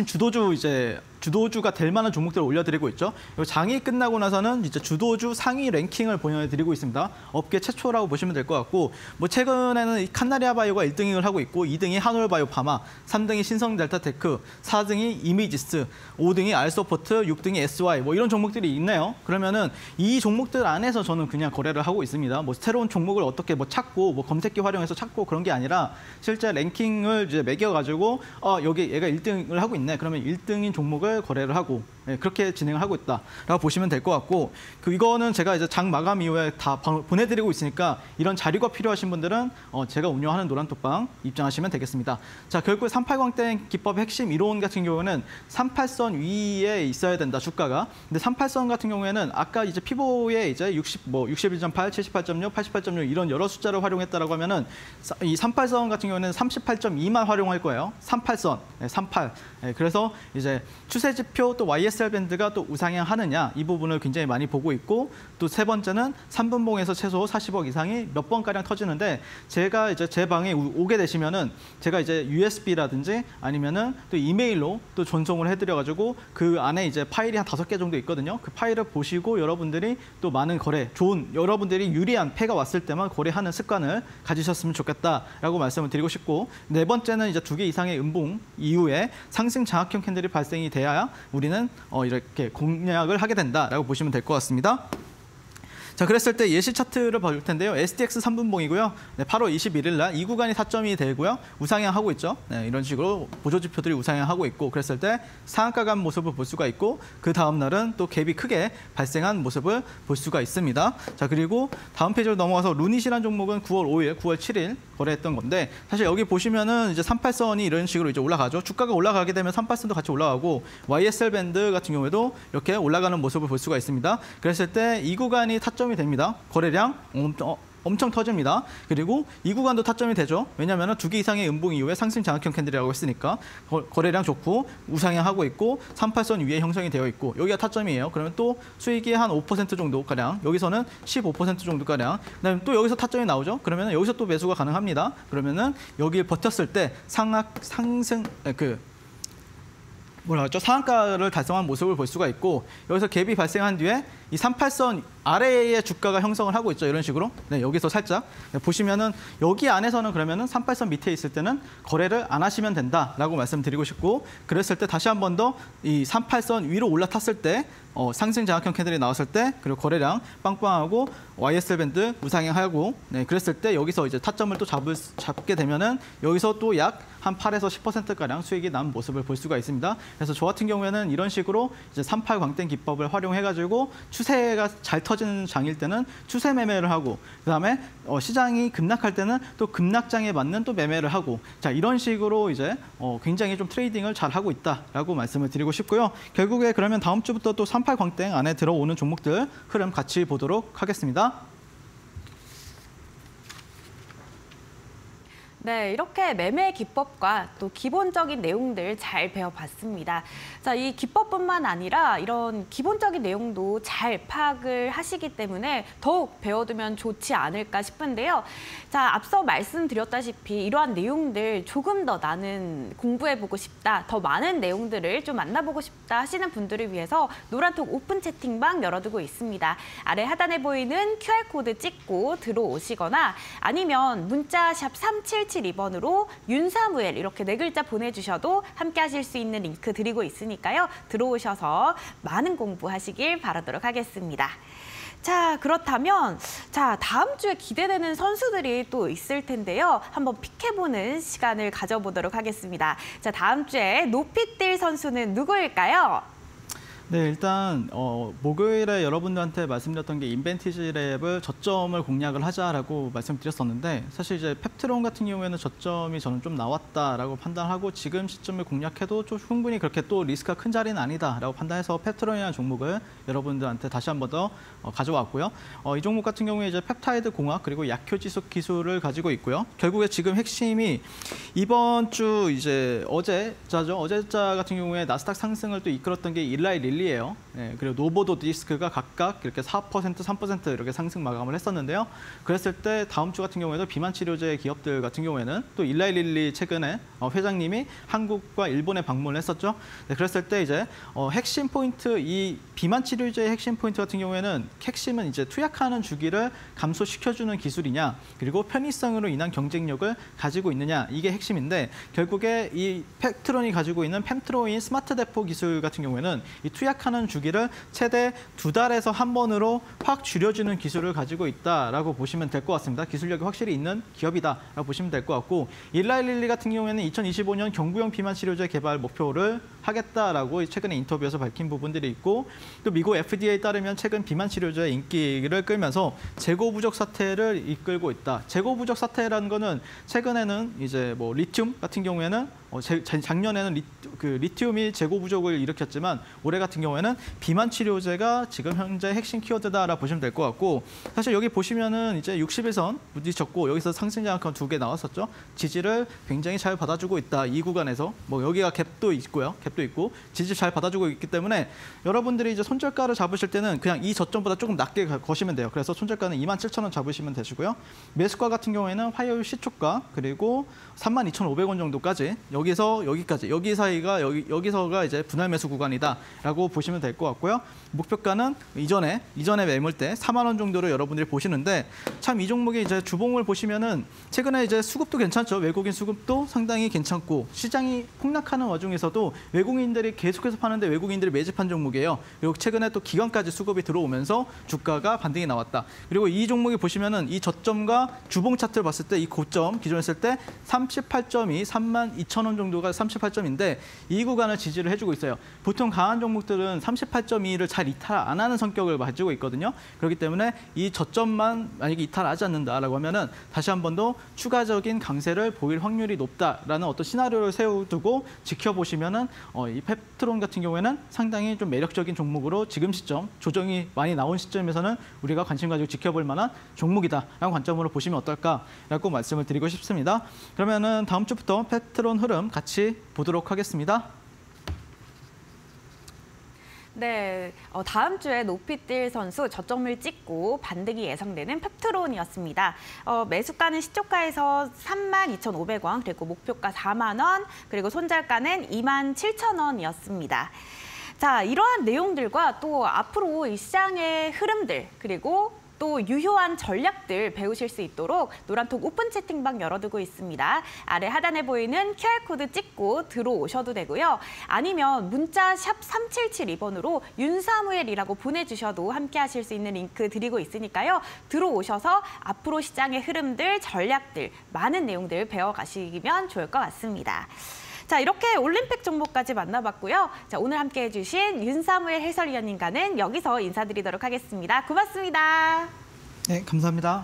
Speaker 3: 주도주가 될 만한 종목들을 올려드리고 있죠. 장이 끝나고 나서는 이제 주도주 상위 랭킹을 보여드리고 있습니다. 업계 최초라고 보시면 될 것 같고, 뭐 최근에는 이 칸나리아 바이오가 1등을 하고 있고, 2등이 한올 바이오 파마, 3등이 신성 델타 테크, 4등이 이미지스, 5등이 알소포트, 6등이 SY 뭐 이런 종목들이 있네요. 그러면은 이 종목들 안에서 저는 그냥 거래를 하고 있습니다. 뭐 새로운 종목을 어떻게 뭐 찾고 뭐 검색기 활용해서 찾고 그런 게 아니라 실제 랭킹을 이제 매겨가지고 여기 얘가 1등을 하고 있네. 그러면 1등인 종목을 거래를 하고 그렇게 진행을 하고 있다라고 보시면 될 것 같고 이거는 제가 이제 장 마감 이후에 다 보내드리고 있으니까 이런 자료가 필요하신 분들은 제가 운영하는 노란톡방 입장하시면 되겠습니다. 자, 결국 38광땡 기법의 핵심 이론 같은 경우는 38선 위에 있어야 된다 주가가. 근데 38선 같은 경우에는 아까 이제 피보에 이제 61.8, 78.6, 88.6 이런 여러 숫자를 활용했다라고 하면은 이 38선 같은 경우에는 38.2만 활용할 거예요. 38선, 38. 그래서 이제 추세 지표 또 YSL 밴드가 또 우상향하느냐 이 부분을 굉장히 많이 보고 있고 또 세 번째는 3분봉에서 최소 40억 이상이 몇 번가량 터지는데 제가 이제 제 방에 오게 되시면은 제가 이제 USB라든지 아니면은 또 이메일로 또 전송을 해드려가지고 그 안에 이제 파일이 한 5개 정도 있거든요. 그 파일을 보시고 여러분들이 또 많은 거래, 좋은 여러분들이 유리한 패가 왔을 때만 거래하는 습관을 가지셨으면 좋겠다라고 말씀을 드리고 싶고 네 번째는 이제 2개 이상의 음봉 이후에 상승 장악형 캔들이 발생이 돼야 우리는 이렇게 공략을 하게 된다라고 보시면 될 것 같습니다. 자, 그랬을 때 예시 차트를 볼 텐데요. SDX 3분봉이고요. 네, 8월 21일 날 이 구간이 타점이 되고요. 우상향하고 있죠. 네, 이런 식으로 보조지표들이 우상향하고 있고 그랬을 때 상한가 간 모습을 볼 수가 있고 그 다음 날은 또 갭이 크게 발생한 모습을 볼 수가 있습니다. 자, 그리고 다음 페이지로 넘어가서 루닛이라는 종목은 9월 5일, 9월 7일 거래했던 건데 사실 여기 보시면은 이제 38선이 이런 식으로 이제 올라가죠. 주가가 올라가게 되면 38선도 같이 올라가고 YSL 밴드 같은 경우에도 이렇게 올라가는 모습을 볼 수가 있습니다. 그랬을 때 이 구간이 타점이 됩니다. 거래량 엄청 터집니다. 그리고 이 구간도 타점이 되죠. 왜냐하면 2개 이상의 음봉 이후에 상승 장악형 캔들이라고 했으니까 거래량 좋고 우상향하고 있고 38선 위에 형성이 되어 있고 여기가 타점이에요. 그러면 또 수익이 한 5% 정도가량, 여기서는 15% 정도가량, 그다음에 또 여기서 타점이 나오죠. 그러면 여기서 또 매수가 가능합니다. 그러면은 여기를 버텼을 때 상승 상한가를 달성한 모습을 볼 수가 있고 여기서 갭이 발생한 뒤에 이 38선 아래에 주가가 형성을 하고 있죠. 이런 식으로. 네, 여기서 살짝 보시면은 여기 안에서는 그러면은 38선 밑에 있을 때는 거래를 안 하시면 된다라고 말씀드리고 싶고 그랬을 때 다시 한 번 더 이 38선 위로 올라탔을 때 상승 장악형 캔들이 나왔을 때 그리고 거래량 빵빵하고 YSL 밴드 우상향하고 네, 그랬을 때 여기서 이제 타점을 또 잡게 되면은 여기서 또 약 한 8에서 10%가량 수익이 난 모습을 볼 수가 있습니다. 그래서 저 같은 경우에는 이런 식으로 이제 38광땡 기법을 활용해가지고 추세가 잘 터지 터지는 장일 때는 추세 매매를 하고 그다음에 시장이 급락할 때는 또 급락장에 맞는 또 매매를 하고 자 이런 식으로 이제 굉장히 좀 트레이딩을 잘 하고 있다라고 말씀을 드리고 싶고요. 결국에 그러면 다음 주부터 또 38 광땡 안에 들어오는 종목들 흐름 같이 보도록 하겠습니다.
Speaker 1: 네, 이렇게 매매 기법과 또 기본적인 내용들 잘 배워봤습니다. 자, 이 기법뿐만 아니라 이런 기본적인 내용도 잘 파악을 하시기 때문에 더욱 배워두면 좋지 않을까 싶은데요. 자, 앞서 말씀드렸다시피 이러한 내용들 조금 더 나는 공부해보고 싶다, 더 많은 내용들을 좀 만나보고 싶다 하시는 분들을 위해서 노란톡 오픈 채팅방 열어두고 있습니다. 아래 하단에 보이는 QR코드 찍고 들어오시거나 아니면 문자 샵 3772번으로 윤사무엘 이렇게 4글자 보내주셔도 함께 하실 수 있는 링크 드리고 있으니까요. 들어오셔서 많은 공부하시길 바라도록 하겠습니다. 자, 그렇다면 다음 주에 기대되는 선수들이 또 있을 텐데요. 한번 픽해보는 시간을 가져보도록 하겠습니다. 자, 다음 주에 높이 뛸 선수는 누구일까요?
Speaker 3: 네, 일단 목요일에 여러분들한테 말씀드렸던 게 인벤티지 랩을 저점을 공략을 하자라고 말씀드렸었는데 사실 이제 펩트론 같은 경우에는 저점이 저는 좀 나왔다라고 판단하고 지금 시점을 공략해도 좀 충분히 그렇게 또 리스크가 큰 자리는 아니다라고 판단해서 펩트론이라는 종목을 여러분들한테 다시 한 번 더 가져왔고요. 이 종목 같은 경우에 이제 펩타이드 공학 그리고 약효 지속 기술을 가지고 있고요. 결국에 지금 핵심이 이번 주 이제 어제자 같은 경우에 나스닥 상승을 또 이끌었던 게 일라이 릴리예요. 네, 그리고 노보도 디스크가 각각 이렇게 4%, 3% 이렇게 상승 마감을 했었는데요. 그랬을 때 다음 주 같은 경우에도 비만 치료제 기업들 같은 경우에는 또 일라이 릴리 최근에 회장님이 한국과 일본에 방문을 했었죠. 네, 그랬을 때 이제 핵심 포인트 이 비만 치료제의 핵심 포인트 같은 경우에는 핵심은 이제 투약하는 주기를 감소시켜주는 기술이냐 그리고 편의성으로 인한 경쟁력을 가지고 있느냐 이게 핵심인데 결국에 이 펩트론이 가지고 있는 펜트로인 스마트 대포 기술 같은 경우에는 이 투약하는 주기를 최대 2달에서 한 번으로 확 줄여주는 기술을 가지고 있다라고 보시면 될 것 같습니다. 기술력이 확실히 있는 기업이다라고 보시면 될 것 같고 일라일릴리 같은 경우에는 2025년 경구용 비만 치료제 개발 목표를 하겠다라고 최근에 인터뷰에서 밝힌 부분들이 있고 또 미국 FDA에 따르면 최근 비만 치료제의 인기를 끌면서 재고 부족 사태를 이끌고 있다. 재고 부족 사태라는 거는 최근에는 이제 뭐 리튬 같은 경우에는 작년에는 리튬이 재고 부족을 일으켰지만 올해 같은 경우에는 비만 치료제가 지금 현재 핵심 키워드다라고 보시면 될 것 같고 사실 여기 보시면은 이제 60일선 부딪혔고 여기서 상승 장악한 2개 나왔었죠. 지지를 굉장히 잘 받아주고 있다. 이 구간에서 뭐 여기가 갭도 있고요. 갭도 있고 지지 잘 받아주고 있기 때문에 여러분들이 이제 손절가를 잡으실 때는 그냥 이 저점보다 조금 낮게 거시면 돼요. 그래서 손절가는 27,000원 잡으시면 되시고요. 매수가 같은 경우에는 화요일 시초가 그리고 32,500원 정도까지 여기서 여기까지 여기 사이가 여기서가 이제 분할 매수 구간이다라고 보시면 될 것 같고요. 목표가는 이전에 매물 때 4만 원 정도로 여러분들이 보시는데 참 이 종목이 이제 주봉을 보시면은 최근에 이제 수급도 괜찮죠. 외국인 수급도 상당히 괜찮고 시장이 폭락하는 와중에서도 외국인들이 계속해서 파는데 외국인들이 매집한 종목이에요. 그리고 최근에 또 기관까지 수급이 들어오면서 주가가 반등이 나왔다. 그리고 이 종목이 보시면은 이 저점과 주봉 차트를 봤을 때 이 고점 기존 했을 때 38점이 32,000원 정도가 38점인데 이 구간을 지지를 해주고 있어요. 보통 강한 종목들은 38.2를 잘 이탈 안 하는 성격을 가지고 있거든요. 그렇기 때문에 이 저점만 만약에 이탈하지 않는다라고 하면은 다시 한 번 더 추가적인 강세를 보일 확률이 높다라는 어떤 시나리오를 세워두고 지켜보시면은 이 펩트론 같은 경우에는 상당히 좀 매력적인 종목으로 지금 시점 조정이 많이 나온 시점에서는 우리가 관심 가지고 지켜볼 만한 종목이다라는 관점으로 보시면 어떨까라고 말씀을 드리고 싶습니다. 그러면은 다음 주부터 펩트론 흐름 같이 보도록 하겠습니다.
Speaker 1: 네, 다음 주에 높이 뛸 선수 저점을 찍고 반등이 예상되는 펩트론이었습니다. 매수가는 시초가에서 32,500원, 그리고 목표가 4만 원, 그리고 손절가는 27,000원이었습니다. 자, 이러한 내용들과 또 앞으로 이 시장의 흐름들, 그리고 또 유효한 전략들 배우실 수 있도록 노란톡 오픈 채팅방 열어두고 있습니다. 아래 하단에 보이는 QR코드 찍고 들어오셔도 되고요. 아니면 문자 샵 3772번으로 윤사무엘이라고 보내주셔도 함께 하실 수 있는 링크 드리고 있으니까요. 들어오셔서 앞으로 시장의 흐름들, 전략들, 많은 내용들 배워가시면 좋을 것 같습니다. 자, 이렇게 올림픽 종목까지 만나봤고요. 자, 오늘 함께 해주신 윤사무엘 해설위원님과는 여기서 인사드리도록 하겠습니다. 고맙습니다.
Speaker 3: 네, 감사합니다.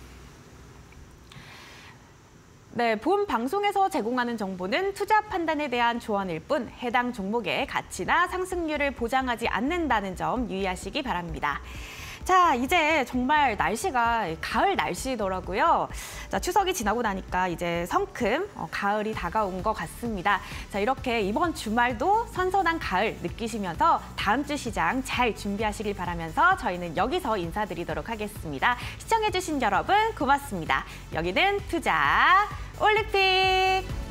Speaker 1: 네, 본 방송에서 제공하는 정보는 투자 판단에 대한 조언일 뿐 해당 종목의 가치나 상승률을 보장하지 않는다는 점 유의하시기 바랍니다. 자, 이제 정말 날씨가 가을 날씨더라고요. 자, 추석이 지나고 나니까 이제 성큼 가을이 다가온 것 같습니다. 자, 이렇게 이번 주말도 선선한 가을 느끼시면서 다음 주 시장 잘 준비하시길 바라면서 저희는 여기서 인사드리도록 하겠습니다. 시청해주신 여러분 고맙습니다. 여기는 투자 올림픽.